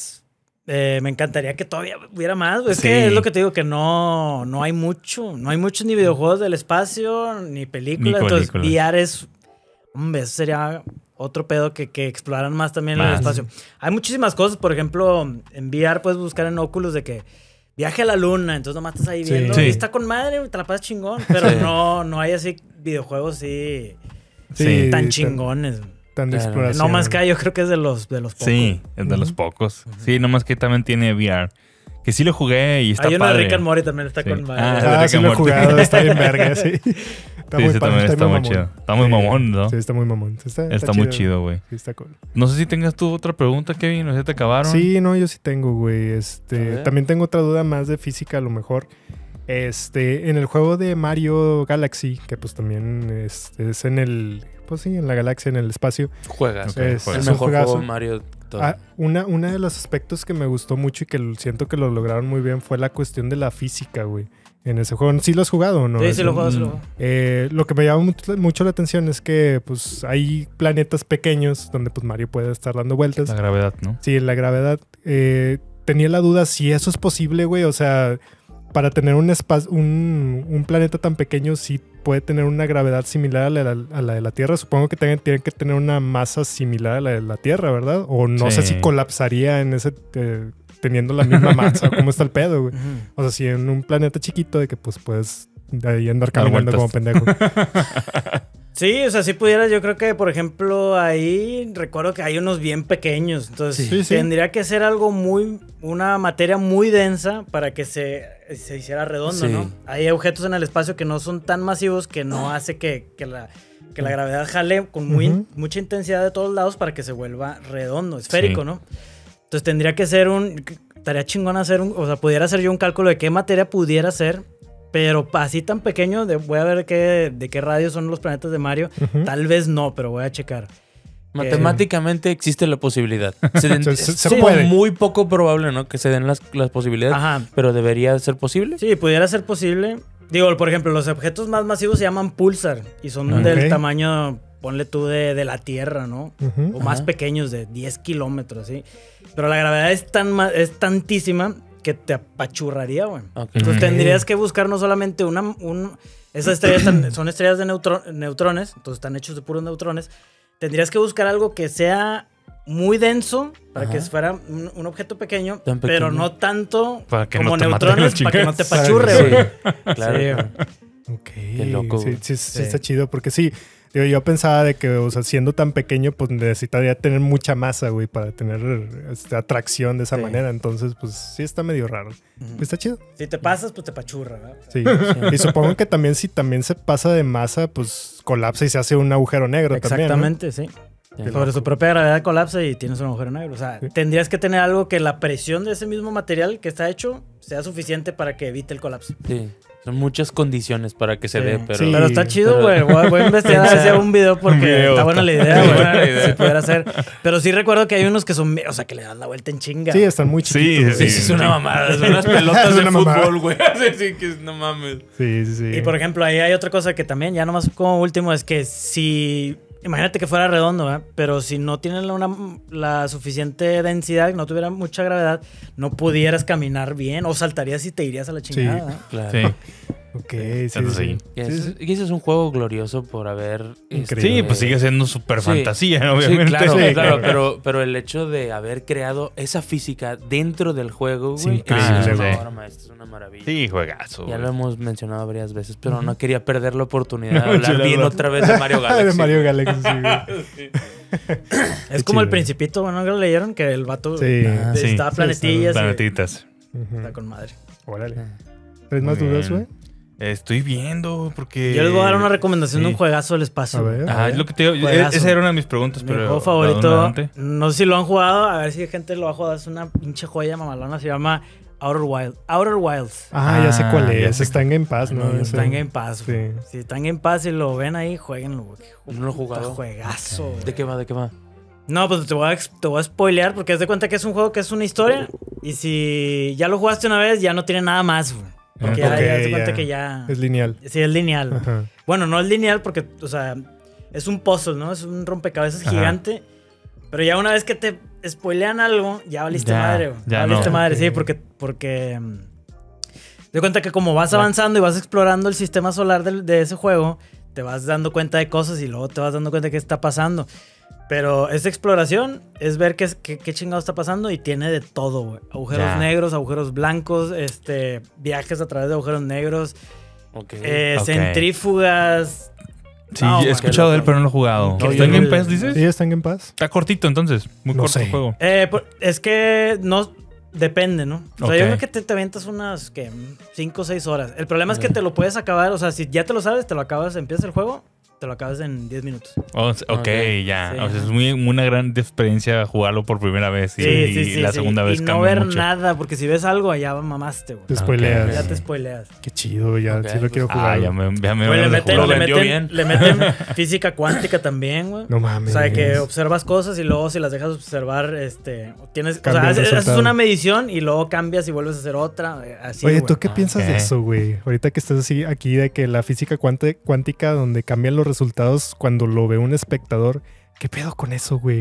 me encantaría que todavía hubiera más, güey. Es Sí. que es lo que te digo, que no hay mucho. No hay muchos ni videojuegos del espacio, ni películas. Ni Entonces, películas. VR es... Hombre, eso sería otro pedo que exploraran más también el Más. espacio. Hay muchísimas cosas, por ejemplo, en VR puedes buscar en Oculus de que viaje a la luna, entonces nomás estás ahí Sí. viendo. Sí. Y está con madre, te la pasas chingón, pero Sí. no hay así videojuegos así Sí, tan chingones. Tan de Claro. exploración. No Man's Sky yo creo que es de los pocos. Sí, es de los pocos. Sí, nomás que también tiene VR. Que sí lo jugué y está Hay uno de padre. Rick and Morty también está Sí. con madre. Ah, Ah, Rick sí and lo he Morty. jugado. Está bien verga, sí. Está Sí, ese también está muy mamón. chido. Está muy mamón, ¿no? Sí, está muy mamón. Sí, Está muy chido, güey. Sí, está cool. No sé si tengas tú otra pregunta, Kevin. ¿No sé si te acabaron? Sí, no, yo sí tengo, güey. A ver. También tengo otra duda más de física, a lo mejor. En el juego de Mario Galaxy, que pues también es en el... Pues sí, en la galaxia, en el espacio. Juegas. Ok, Es- juegas. El un mejor juegazo. juego Mario. Todo. Una de los aspectos que me gustó mucho y que siento que lo lograron muy bien fue la cuestión de la física, güey. En ese juego. ¿Sí lo has jugado o no? Sí, sí lo juego, sí lo juego. Lo que me llama mucho la atención es que pues hay planetas pequeños donde pues Mario puede estar dando vueltas. La gravedad, ¿no? Sí, la gravedad. Tenía la duda si eso es posible, güey. O sea, para tener un planeta tan pequeño, sí puede tener una gravedad similar a la de la Tierra. Supongo que tiene que tener una masa similar a la de la Tierra, ¿verdad? O no sé Sí. si colapsaría en ese... teniendo la misma masa. ¿Cómo está el pedo, güey? Ujú. O sea, si en un planeta chiquito de que pues puedes de ahí andar Dar caminando como vueltas. pendejo. Sí, o sea, si pudieras, yo creo que, por ejemplo, ahí recuerdo que hay unos bien pequeños. Entonces, Sí, sí. tendría que ser una materia muy densa para que se hiciera redondo, Sí. ¿no? Hay objetos en el espacio que no son tan masivos que no hace que la gravedad jale con Ujú. mucha intensidad de todos lados para que se vuelva redondo, esférico, Sí. ¿no? Entonces tendría que ser estaría chingón hacer o sea, pudiera hacer yo un cálculo de qué materia pudiera ser, pero así tan pequeño, voy a ver de qué radio son los planetas de Mario. Ujú. Tal vez no, pero voy a checar. Matemáticamente existe la posibilidad. Se es puede. muy poco probable, ¿no? Que se den las posibilidades. Ajá. Pero debería ser posible. Sí, pudiera ser posible. Digo, por ejemplo, los objetos más masivos se llaman pulsar y son Ok. del tamaño, ponle tú, de la Tierra, ¿no? Ujú. O más Ajá. pequeños, de 10 kilómetros, ¿sí? Pero la gravedad es tantísima que te apachurraría, güey. Ok. Entonces Ok. tendrías que buscar no solamente esas estrellas son estrellas de neutrones, entonces están hechos de puros neutrones. Tendrías que buscar algo que sea muy denso para que Ajá. fuera un objeto pequeño, Tan pero pequeño. no tanto Para que como no te mate neutrones, la para que no te chingada. apachurre, Sí, güey. claro. Sí, claro. Ok. Qué loco, Sí, güey. sí, Sí. está chido porque sí. Digo, yo pensaba de que, o sea, siendo tan pequeño, pues necesitaría tener mucha masa, güey, para tener atracción de esa Sí. manera. Entonces, pues sí está medio raro. Ujú. Está chido. Si te pasas, pues te apachurra, ¿verdad? Sí. Y supongo que también si también se pasa de masa, pues colapsa y se hace un agujero negro también. ¿no? Exactamente, sí. Ya. Sobre su propia gravedad colapsa y tienes un agujero negro. O sea, Sí. tendrías que tener algo que la presión de ese mismo material que está hecho sea suficiente para que evite el colapso. Sí. Son muchas condiciones para que se Sí. dé, pero... Sí. Pero está chido, Pero- güey. Voy a investigar a ver si hago un video porque Un video, está buena la idea, está güey. buena la idea. Si pudiera hacer. Pero sí recuerdo que hay unos que son, o sea, que le dan la vuelta en chinga. Sí, están muy Sí, chiquitos. Sí, güey. sí, es una mamada. Son unas pelotas Es de una mamada. fútbol, güey. Así que no mames. Sí, sí, sí. Y por ejemplo, ahí hay otra cosa que también, ya nomás como último, es que si... Imagínate que fuera redondo, ¿eh? Pero si no tienes la suficiente densidad, no tuviera mucha gravedad, no pudieras caminar bien o saltarías y te irías a la chingada. ¿eh? Claro. Sí. Ok. Ok, sí, Entonces, sí. Y ese es un juego glorioso por haber... Increíble. Sí, pues sigue siendo súper Sí. fantasía, Sí, obviamente. claro, Sí, claro, claro. pero el hecho de haber creado esa física dentro del juego, Sí, güey, increíble, es una güey. obra maestra, es una maravilla. Sí, juegazo. Ya güey. lo hemos mencionado varias veces, pero no quería perder la oportunidad de No, hablar chulada. bien otra vez de Mario Galaxy. de Mario güey. Galaxy, sí, güey. Es Qué como el chido. Principito, bueno, ¿no lo leyeron? Que el vato Sí. Ah, sí. estaba planetillas. y- Planetitas. Ujú. Está con madre. Órale. Ah. ¿Tres más Muy dudas, bien. güey? Estoy viendo porque... Yo les voy a dar una recomendación de sí. un juegazo del espacio. A güey. ver. Ah, es lo que te digo. Juegazo. Esa era una de mis preguntas, Mi pero... juego favorito, adelante. no sé si lo han jugado, a ver si gente lo ha jugado, es una pinche joya mamalona, se llama Outer Wilds. Ah, ya sé cuál ya es. sé Está en Game Pass, ¿no? No, Ese. está en Game Pass, Sí. güey. Si está en Game Pass y lo ven ahí, jueguenlo, güey. No lo he jugado. Puta juegazo, güey. ¿De qué va? ¿De qué va? No, pues te voy a spoilear porque haz de cuenta que es un juego que es una historia y si ya lo jugaste una vez, ya no tiene nada más, güey. Porque Ok, ya haz de cuenta ya. que ya... Es lineal. Sí, es lineal. Ajá. Bueno, no es lineal porque, o sea, es un puzzle, ¿no? Es un rompecabezas Ajá. gigante. Pero ya una vez que te spoilean algo, ya valiste Ya, madre, güey. ya Ya valiste no. madre, sí, Ok. porque te cuenta que como vas avanzando y vas explorando el sistema solar de ese juego, te vas dando cuenta de cosas y luego te vas dando cuenta de qué está pasando. Pero esa exploración es ver qué chingado está pasando y tiene de todo, güey. Agujeros Ya. negros, agujeros blancos, viajes a través de agujeros negros, Ok. Ok. centrífugas. Sí, No, he güey, escuchado de él, qué pero no lo he jugado. No, ¿Está en yo- Game Pass, dices? Sí, está en Game Pass. Está cortito, entonces. Muy No corto sé. el juego. Es que no depende, ¿no? O sea, Ok. yo creo que te aventas unas 5 o 6 horas. El problema es que te lo puedes acabar, o sea, si ya te lo sabes, te lo acabas, empiezas el juego, te lo acabas en 10 minutos. Oh, ok, Ok. ya. Sí, O sea, es ajá. una gran experiencia jugarlo por primera vez y la segunda vez Y no cambia ver mucho. nada, porque si ves algo, allá mamaste, güey. Te Ok. spoileas. Ya te spoileas. Qué chido, ya. Ok, Sí lo pues, quiero jugar. Ah, ya me Güey, van le a meten, Lo le, vendió meten, bien. le meten física cuántica también, güey. No mames. O sea, que observas cosas y luego si las dejas observar, tienes... O sea, Cambia el haces resultado. una medición y luego cambias y vuelves a hacer otra. Así, Oye, güey. ¿tú qué piensas Ok. de eso, güey? Ahorita que estás así aquí de que la física cuántica donde cambian los resultados cuando lo ve un espectador, ¿qué pedo con eso, güey?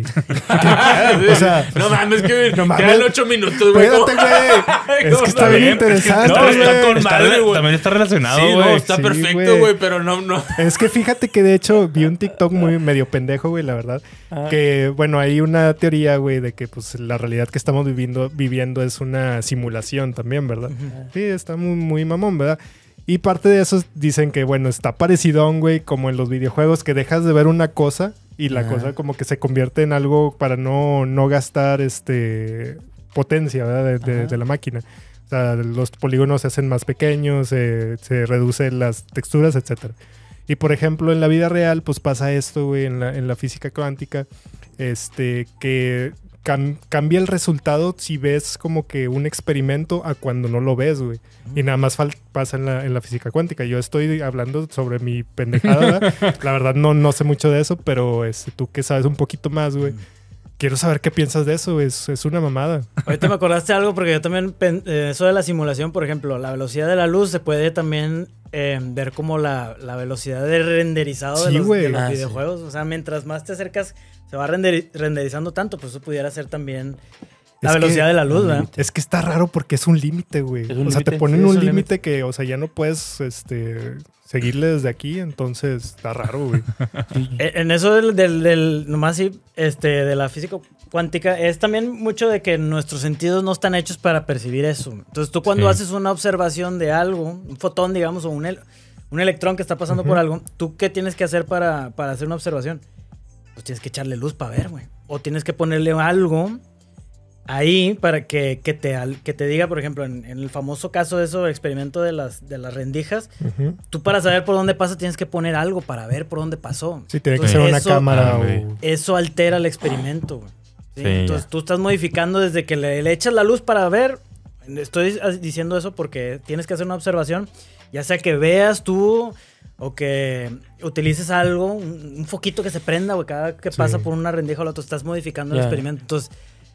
O sea, No mames, que No mames. quedan 8 minutos, güey. espérate, güey. Es que está bien interesante, No, güey. está con madre, güey. También está relacionado, Sí, güey. no, está Sí, perfecto, güey. güey, pero no. Es que fíjate que de hecho vi un TikTok muy medio pendejo, güey, la verdad. Que, bueno, hay una teoría, güey, de que pues la realidad que estamos viviendo es una simulación también, ¿verdad? Sí, está muy, muy mamón, ¿verdad? Y parte de eso dicen que, bueno, está parecido, güey, como en los videojuegos, que dejas de ver una cosa y la Ajá. cosa como que se convierte en algo para no gastar potencia, ¿verdad? De la máquina. O sea, los polígonos se hacen más pequeños, se reducen las texturas, etcétera. Y por ejemplo, en la vida real, pues pasa esto, güey, en la física cuántica, que cambia el resultado si ves como que un experimento a cuando no lo ves, güey. Y nada más pasa en la física cuántica. Yo estoy hablando sobre mi pendejada, ¿verdad? La verdad no sé mucho de eso, pero tú que sabes un poquito más, güey. Quiero saber qué piensas de eso, es una mamada. Ahorita me acordaste de algo porque yo también, eso de la simulación, por ejemplo, la velocidad de la luz se puede también ver como la velocidad de renderizado Sí, de güey. los Ah, sí. videojuegos. O sea, mientras más te acercas, se va renderizando tanto, pues eso pudiera ser también la Es velocidad que- de la luz, ¿verdad? Es que está raro porque es un límite, güey. Es un O sea, te límite, ponen sí, es un un límite que, o sea, ya no puedes seguirle desde aquí, entonces está raro, güey. En eso nomás sí, de la física cuántica, es también mucho de que nuestros sentidos no están hechos para percibir eso. Entonces tú cuando Sí. haces una observación de algo, un fotón, digamos, o un electrón que está pasando por algo, ¿tú qué tienes que hacer para hacer una observación? Pues tienes que echarle luz para ver, güey. O tienes que ponerle algo ahí para que te diga, por ejemplo, en el famoso caso de eso, el experimento de las rendijas, Ujú. tú para saber por dónde pasa tienes que poner algo para ver por dónde pasó. Sí, tiene que Entonces, ser una eso- cámara Ah, güey. o... Eso altera el experimento, güey. ¿Sí? Sí, Entonces ya. tú estás modificando desde que le echas la luz para ver. Estoy diciendo eso porque tienes que hacer una observación, ya sea que veas tú o que utilices algo, un foquito que se prenda, güey, cada que Sí. pasa por una rendija o la otra, estás modificando el Ya. experimento. Entonces,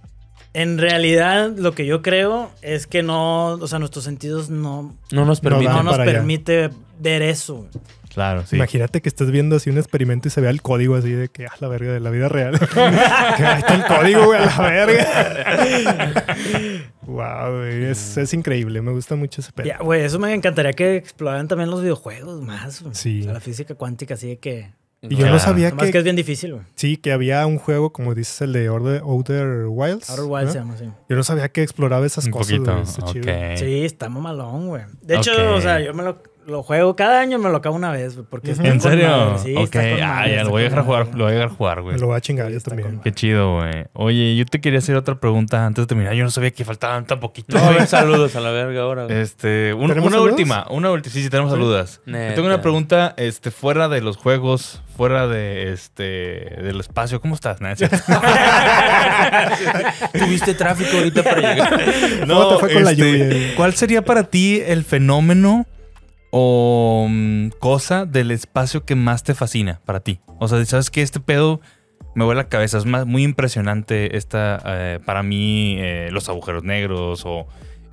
En realidad, lo que yo creo es que no, o sea, nuestros sentidos no nos permite. nos para allá. permite ver eso. Claro, sí. Imagínate que estés viendo así un experimento y se vea el código así de que, la verga de la vida real. Que ahí está el código, güey, a la verga. Wow, güey, es increíble. Me gusta mucho ese pedo. Ya, güey, eso me encantaría que exploraran también los videojuegos más, güey. Sí. O sea, la física cuántica, así de que... Y yo no sabía Nomás que que es bien difícil, güey. sí, que había un juego, como dices, el de Outer Wilds. Outer Wilds ¿no? se llama así. Yo no sabía que exploraba esas Un cosas. poquito. Güey, está chido. Ok. Sí, está mamalón, güey. De hecho, Ok. o sea, yo me lo juego cada año, me lo acabo una vez, güey. Porque está ¿En con serio? madre. Sí, Ok, está con madre, ya está lo voy a con dejar jugar, madre. lo voy a dejar jugar, güey. Me lo voy a chingar Sí, yo está también. con Qué chido, güey. Oye, yo te quería hacer otra pregunta antes de terminar. Yo no sabía que faltaban tan poquito. No, güey. saludos a la verga ahora. güey. ¿Tenemos Una saludos? última. Sí, tenemos saludos. Neta. Tengo una pregunta, fuera de los juegos, fuera de del espacio. ¿Cómo estás, Nancy? Tuviste tráfico ahorita para llegar. ¿Cómo te fue con la lluvia? ¿Cuál sería para ti el fenómeno o cosa del espacio que más te fascina para ti? O sea, ¿sabes qué? Este pedo me vuela la cabeza. Es muy impresionante para mí los agujeros negros o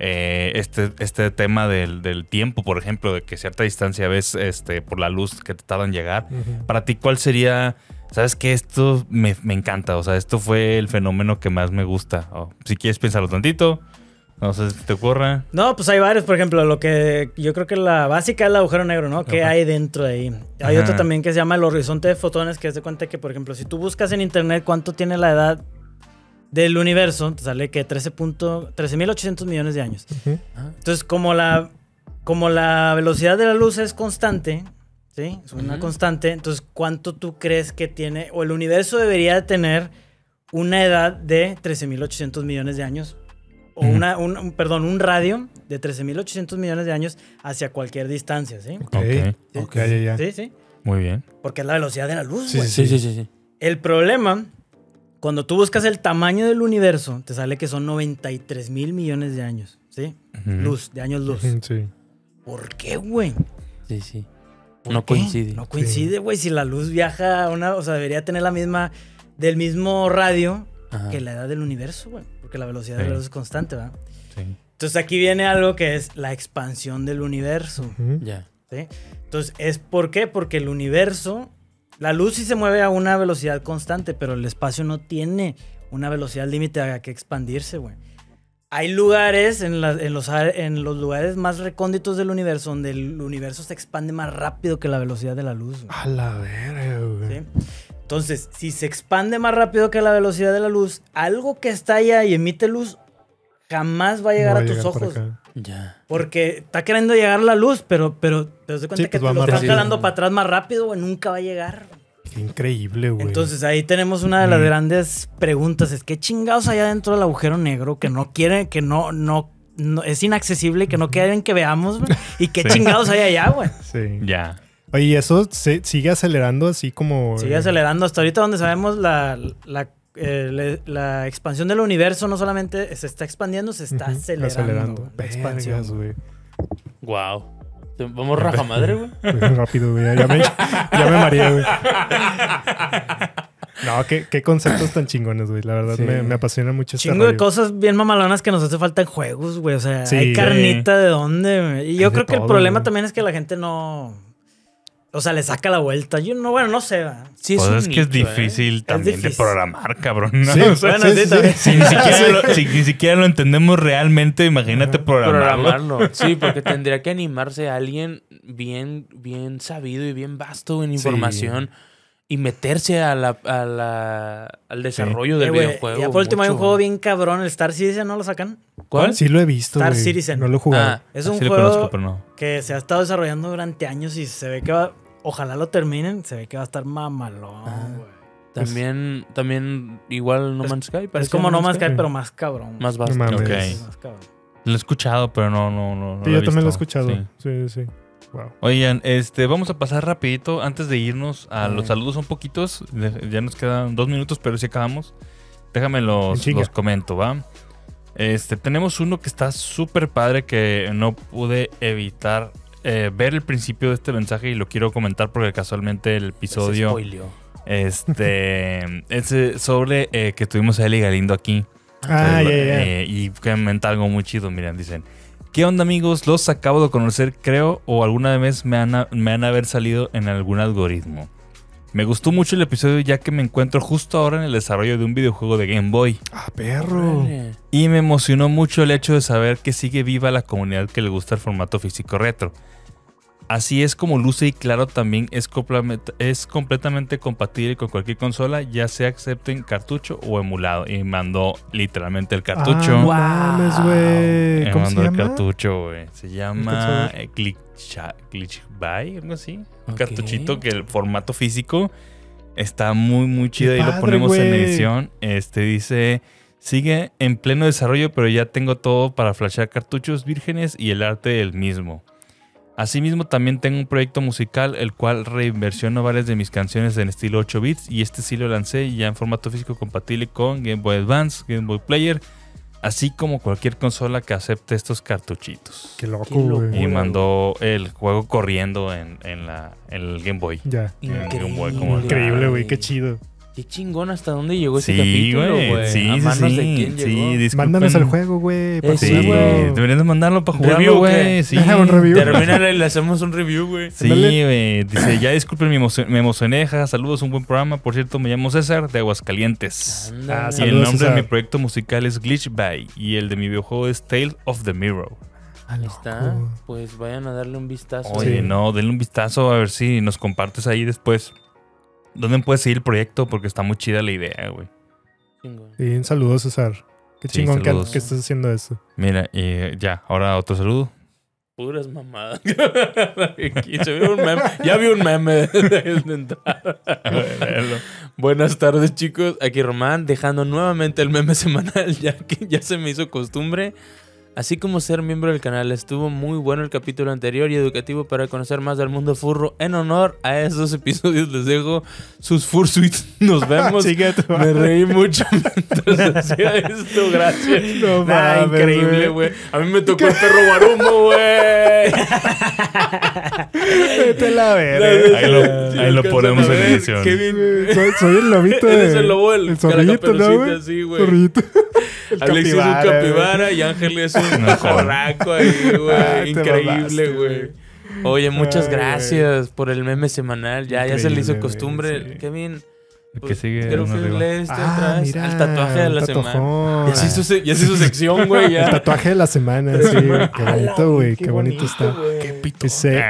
este tema del tiempo, por ejemplo, de que cierta distancia ves por la luz que te tarda en llegar. Ujú. Para ti, ¿cuál sería? ¿Sabes qué? Esto me encanta. O sea, esto fue el fenómeno que más me gusta. Si quieres pensarlo tantito, no sé si te ocurra. No, pues hay varios, por ejemplo, lo que yo creo que la básica es el agujero negro, ¿no? ¿Qué Ajá. hay dentro de ahí? Hay Ajá. otro también que se llama el horizonte de fotones, que se cuenta que, por ejemplo, si tú buscas en internet cuánto tiene la edad del universo, te sale que 13.800 millones de años. Ujú. Entonces, como la velocidad de la luz es constante, ¿sí? Es una Ujú. constante, entonces, ¿cuánto tú crees que tiene, o el universo debería de tener una edad de 13.800 millones de años? O Ujú. un radio de 13.800 millones de años hacia cualquier distancia, ¿sí? Ok. Sí, Ok, ya. Sí, sí. Muy bien. Porque es la velocidad de la luz, Sí, güey. Sí. El problema, cuando tú buscas el tamaño del universo, te sale que son 93.000 millones de años, ¿sí? Ujú. Luz, de años luz. Ujú, sí. ¿Por qué, güey? Sí. ¿Por No qué? coincide. No coincide, güey. Si la luz viaja o sea, debería tener del mismo radio Ajá. que la edad del universo, güey. Porque la velocidad de Sí. la luz es constante, ¿verdad? Sí. Entonces aquí viene algo que es la expansión del universo, Ujú. Ya. ¿sí? Entonces, ¿por qué? Porque el universo, la luz sí se mueve a una velocidad constante, pero el espacio no tiene una velocidad límite a que expandirse, güey. Hay lugares en los lugares más recónditos del universo donde el universo se expande más rápido que la velocidad de la luz, güey. A la verga, güey. ¿Sí? Entonces, si se expande más rápido que la velocidad de la luz, algo que está allá y emite luz jamás va a llegar No va a tus llegar para ojos. acá. Ya. Porque está queriendo llegar la luz, pero te das cuenta Sí, que pues va te lo más están rápido. jalando para atrás más rápido, güey, nunca va a llegar. Qué increíble, güey. Entonces ahí tenemos una de las grandes preguntas, es ¿qué chingados hay adentro del agujero negro que no quieren, que no es inaccesible, que no quieren que veamos, güey? ¿Y qué Sí. chingados hay allá, güey? Sí. Ya. Oye, ¿y eso sigue acelerando así como... Sigue acelerando hasta ahorita donde sabemos la expansión del universo no solamente se está expandiendo, se está Ujú, acelerando. güey, la expansión. Vergas, güey. Wow. Vamos raja madre, güey. Muy rápido, güey. Ya me mareé, güey. No, qué conceptos tan chingones, güey. La verdad Sí. me apasiona mucho este Chingo de rollo. cosas bien mamalonas que nos hace falta en juegos, güey. O sea, Sí. hay carnita de dónde, güey. Y yo Hay de creo que el todo, problema güey. también es que la gente no... O sea, le saca la vuelta. Yo no, bueno, no sé, ¿verdad? Sí, Pues un es que es nicho, difícil también de difícil. programar, cabrón. ¿no? Sí, O sea, bueno, sí, también. si ni siquiera lo entendemos realmente, imagínate programarlo. Programarlo. Sí, porque tendría que animarse a alguien bien sabido y bien vasto en información y meterse al desarrollo del Güey, videojuego. ya por último hay un mucho. juego bien cabrón, el Star Citizen, ¿no lo sacan? ¿Cuál? Sí lo he visto, Star güey. Citizen. No lo he jugado. Ah, Es un Sí lo juego conozco, pero no. que se ha estado desarrollando durante años y se ve que va... Ojalá lo terminen, se ve que va a estar mamalón, güey. También igual No Man's Sky. Es parece como No Man's Sky. Sky, pero más cabrón. Más No vasto. mames. Ok. Más cabrón. Lo he escuchado, pero no Sí, lo he yo también lo he visto. escuchado. Sí. Sí. Wow. Oigan, vamos a pasar rapidito antes de irnos a los saludos un poquitos. Ya nos quedan 2 minutos, pero si acabamos. Déjame En los chinga. comento, ¿va? Tenemos uno que está súper padre que no pude evitar ver el principio de este mensaje y lo quiero comentar porque casualmente el episodio Spoileó. es sobre que tuvimos a Eli Galindo aquí. Ah, ya. Y comenta algo muy chido, miren, dicen: ¿qué onda, amigos? Los acabo de conocer, creo, o alguna vez me han haber salido en algún algoritmo. Me gustó mucho el episodio ya que me encuentro justo ahora en el desarrollo de un videojuego de Game Boy. Ah, perro. Órale. Y me emocionó mucho el hecho de saber que sigue viva la comunidad que le gusta el formato físico retro. Así es como luce y claro también es completamente compatible con cualquier consola, ya sea acepten cartucho o emulado. Y mandó literalmente el cartucho. Ah, no mames, güey. Me ¿Cómo se mandó el llama? cartucho, güey. Se llama Glitch Buy, algo así. Un Ok. cartuchito que el formato físico está muy, muy chido. Qué Ahí lo padre, ponemos en güey. edición. Dice: sigue en pleno desarrollo, pero ya tengo todo para flashear cartuchos vírgenes y el arte del mismo. Asimismo, también tengo un proyecto musical, el cual reinversiono varias de mis canciones en estilo 8 bits. Y este sí lo lancé ya en formato físico compatible con Game Boy Advance, Game Boy Player, así como cualquier consola que acepte estos cartuchitos. Qué loco, Qué loco. güey. Y mandó el juego corriendo en el Game Boy. Ya. Increíble, güey. Qué chido. Qué chingón hasta dónde llegó ese Sí, capítulo, güey. güey. Sí, ¿A sí, manos de sí. quién Sí, llegó? disculpen. Mándanos el juego, güey. para Sí, Sí, jugarlo. deberían de mandarlo para jugarlo, ¿Review o qué? güey. Sí, Un review. Termínale y le hacemos un review, güey. Sí, güey. Dice: ya disculpen, me emocioné. Saludos, un buen programa. Por cierto, me llamo César de Aguascalientes. Anda. Ah, Y saludos, el nombre César. de mi proyecto musical es Glitch By. Y el de mi videojuego es Tale of the Mirror. Ahí está. Pues vayan a darle un vistazo. Oye, Sí. no, denle un vistazo a ver si nos compartes ahí después. ¿Dónde puedes seguir el proyecto? Porque está muy chida la idea, güey. Chingón. Sí, un saludo, César. Qué Sí, chingón que saludos. estés haciendo eso. Mira, ya, ahora otro saludo. Puras mamadas. Aquí se vio un meme. Ya vi un meme de entrada. Buenas tardes, chicos. Aquí Román, dejando nuevamente el meme semanal, ya que ya se me hizo costumbre. Así como ser miembro del canal. Estuvo muy bueno el capítulo anterior y educativo para conocer más del mundo furro. En honor a esos episodios les dejo sus fursuits. Nos vemos. Sigue tu Me reí mucho mientras hacía esto. Gracias. No Nah, mames, increíble, güey. A mí me tocó el perro guarumo, güey. Vete a la verga. Ahí lo ponemos en edición. Kevin. Soy el lobito Eres de... el lobo del zorrillito, ¿no, güey? así, güey. Zorrillito. El Alex es un capibara, capibara y Ángel es un No, jorraco ahí, Ah, güey. te Increíble, mamaste, güey. Oye, muchas Ay, gracias por el meme semanal. Ya se le hizo Increíble, costumbre. güey, sí. Kevin, El que pues, sigue creo uno que arriba. le este Ah, atrás mira. al tatuaje de la un semana. tatojón. Ya se hizo sección, güey. El Ya. tatuaje de la semana, sí. Güey. Qué bonito, güey. Qué bonito está. Qué pito. Dice...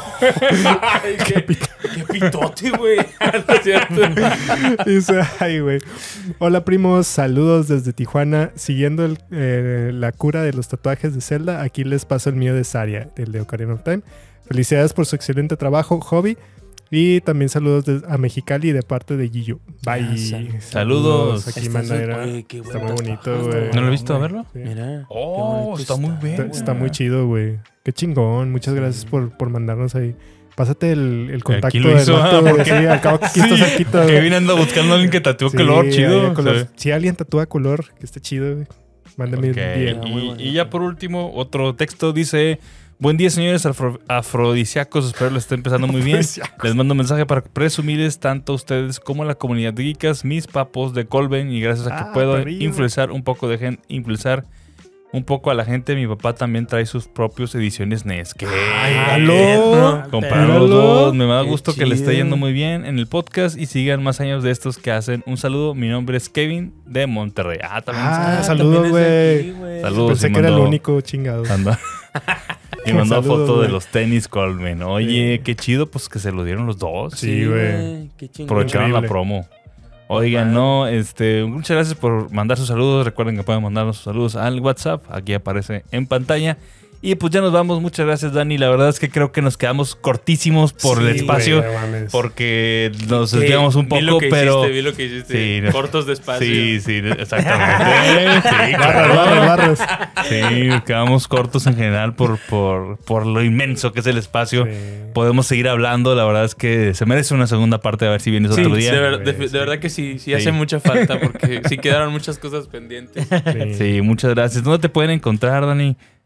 Ay, qué pitote, güey. No es cierto. Dice, ay, güey. Hola, primos. Saludos desde Tijuana. Siguiendo la cura de los tatuajes de Zelda, aquí les paso el mío de Saria, el de Ocarina of Time. Felicidades por su excelente trabajo, hobby. Y también saludos a Mexicali de parte de Guillo. Bye. Saludos. Aquí Este manda es- era. oye, qué Está buen muy bonito, tatuaje, güey. ¿No lo he visto? A verlo. Sí. Mira. Oh, qué bonito está muy bien, Está muy chido, güey. Qué chingón. Muchas gracias por mandarnos ahí. Pásate el contacto Aquí lo del hizo, vato, güey. porque- Sí, al cabo que aquí está cerquita, güey. Kevin anda buscando a alguien que tatúe Sí, color ahí chido. a color. ¿sabes? Si alguien tatúa color, que esté chido, güey. Mándame Ok, bien. muy bonito. y ya por último, otro texto dice: buen día, señores afrodisíacos. Espero les esté empezando muy bien. Les mando un mensaje para presumirles tanto a ustedes como a la comunidad de Geekas, mis papos de Colben. Y gracias a que puedo perrillo. influenciar un poco de gente, impulsar un poco a la gente. Mi papá también trae sus propios ediciones NES. ¿Qué? ¡Aló! Compraron Míralo. los dos. Me da Qué gusto que le esté chido. yendo muy bien en el podcast y sigan más años de estos que hacen. Un saludo. Mi nombre es Kevin de Monterrey. También. Ah, también saludos, es de güey. aquí, güey. Saludos. Pensé y que era el mandó- único chingado. Anda. Y mandó Saludos, foto de güey. los tenis Coleman. Oye, Sí. qué chido, pues que se lo dieron los dos. Sí, güey. Qué chingón. Aprovecharon la Increíble. promo. Oigan, no, muchas gracias por mandar sus saludos. Recuerden que pueden mandarnos sus saludos al WhatsApp. Aquí aparece en pantalla. Y pues ya nos vamos. Muchas gracias, Dani. La verdad es que creo que nos quedamos cortísimos por el Sí, espacio. güey, no mames. porque nos Que desviamos un vi lo poco, que pero... vi lo que hiciste. Sí, no. Cortos de espacio. Sí, exactamente. Sí, Barras, claro. barras. Sí, quedamos cortos en general por lo inmenso que es el espacio. Sí. Podemos seguir hablando. La verdad es que se merece una segunda parte, a ver si vienes Sí, otro de, día. de verdad que sí hace mucha falta porque sí quedaron muchas cosas pendientes. Sí. Sí, muchas gracias. ¿Dónde te pueden encontrar, Dani?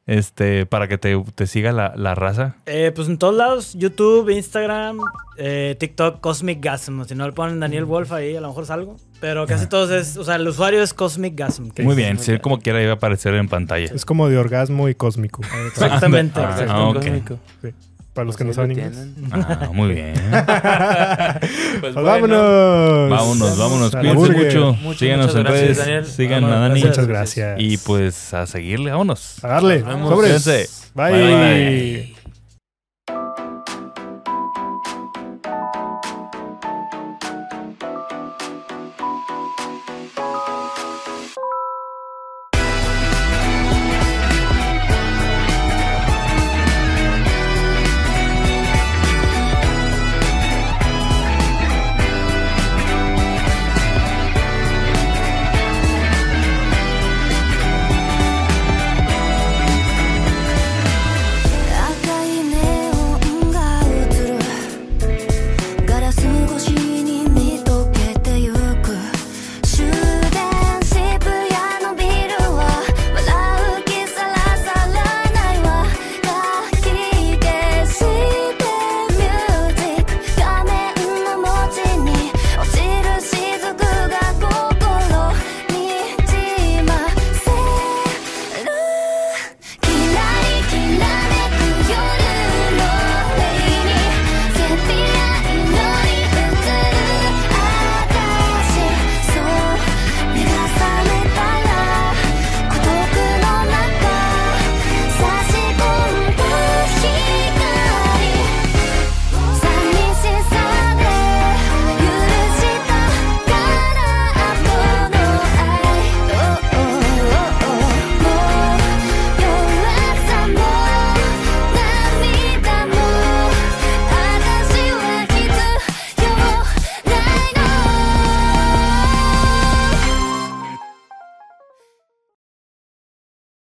para que te siga la raza? Pues en todos lados, YouTube, Instagram, TikTok, Cosmic Gasm. Si no le ponen Daniel Wolf ahí, a lo mejor salgo. Pero casi todos es, o sea, el usuario es Cosmic Gasm. Muy bien, si como quiera iba a aparecer en pantalla. Es como de orgasmo y cósmico. Exactamente. ok. Cósmico. Sí. Para los que no Así saben lo inglés. tienen. Muy bien. Pues Pues vámonos. Vámonos. A la Cuídense burger. mucho. Síganos muchas en gracias, redes. Daniel. Sigan a Vámonos, Dani. Muchas gracias. Y pues a seguirle. Vámonos. A darle. Nos vemos. Sobres. Cuídense. Bye. Bye.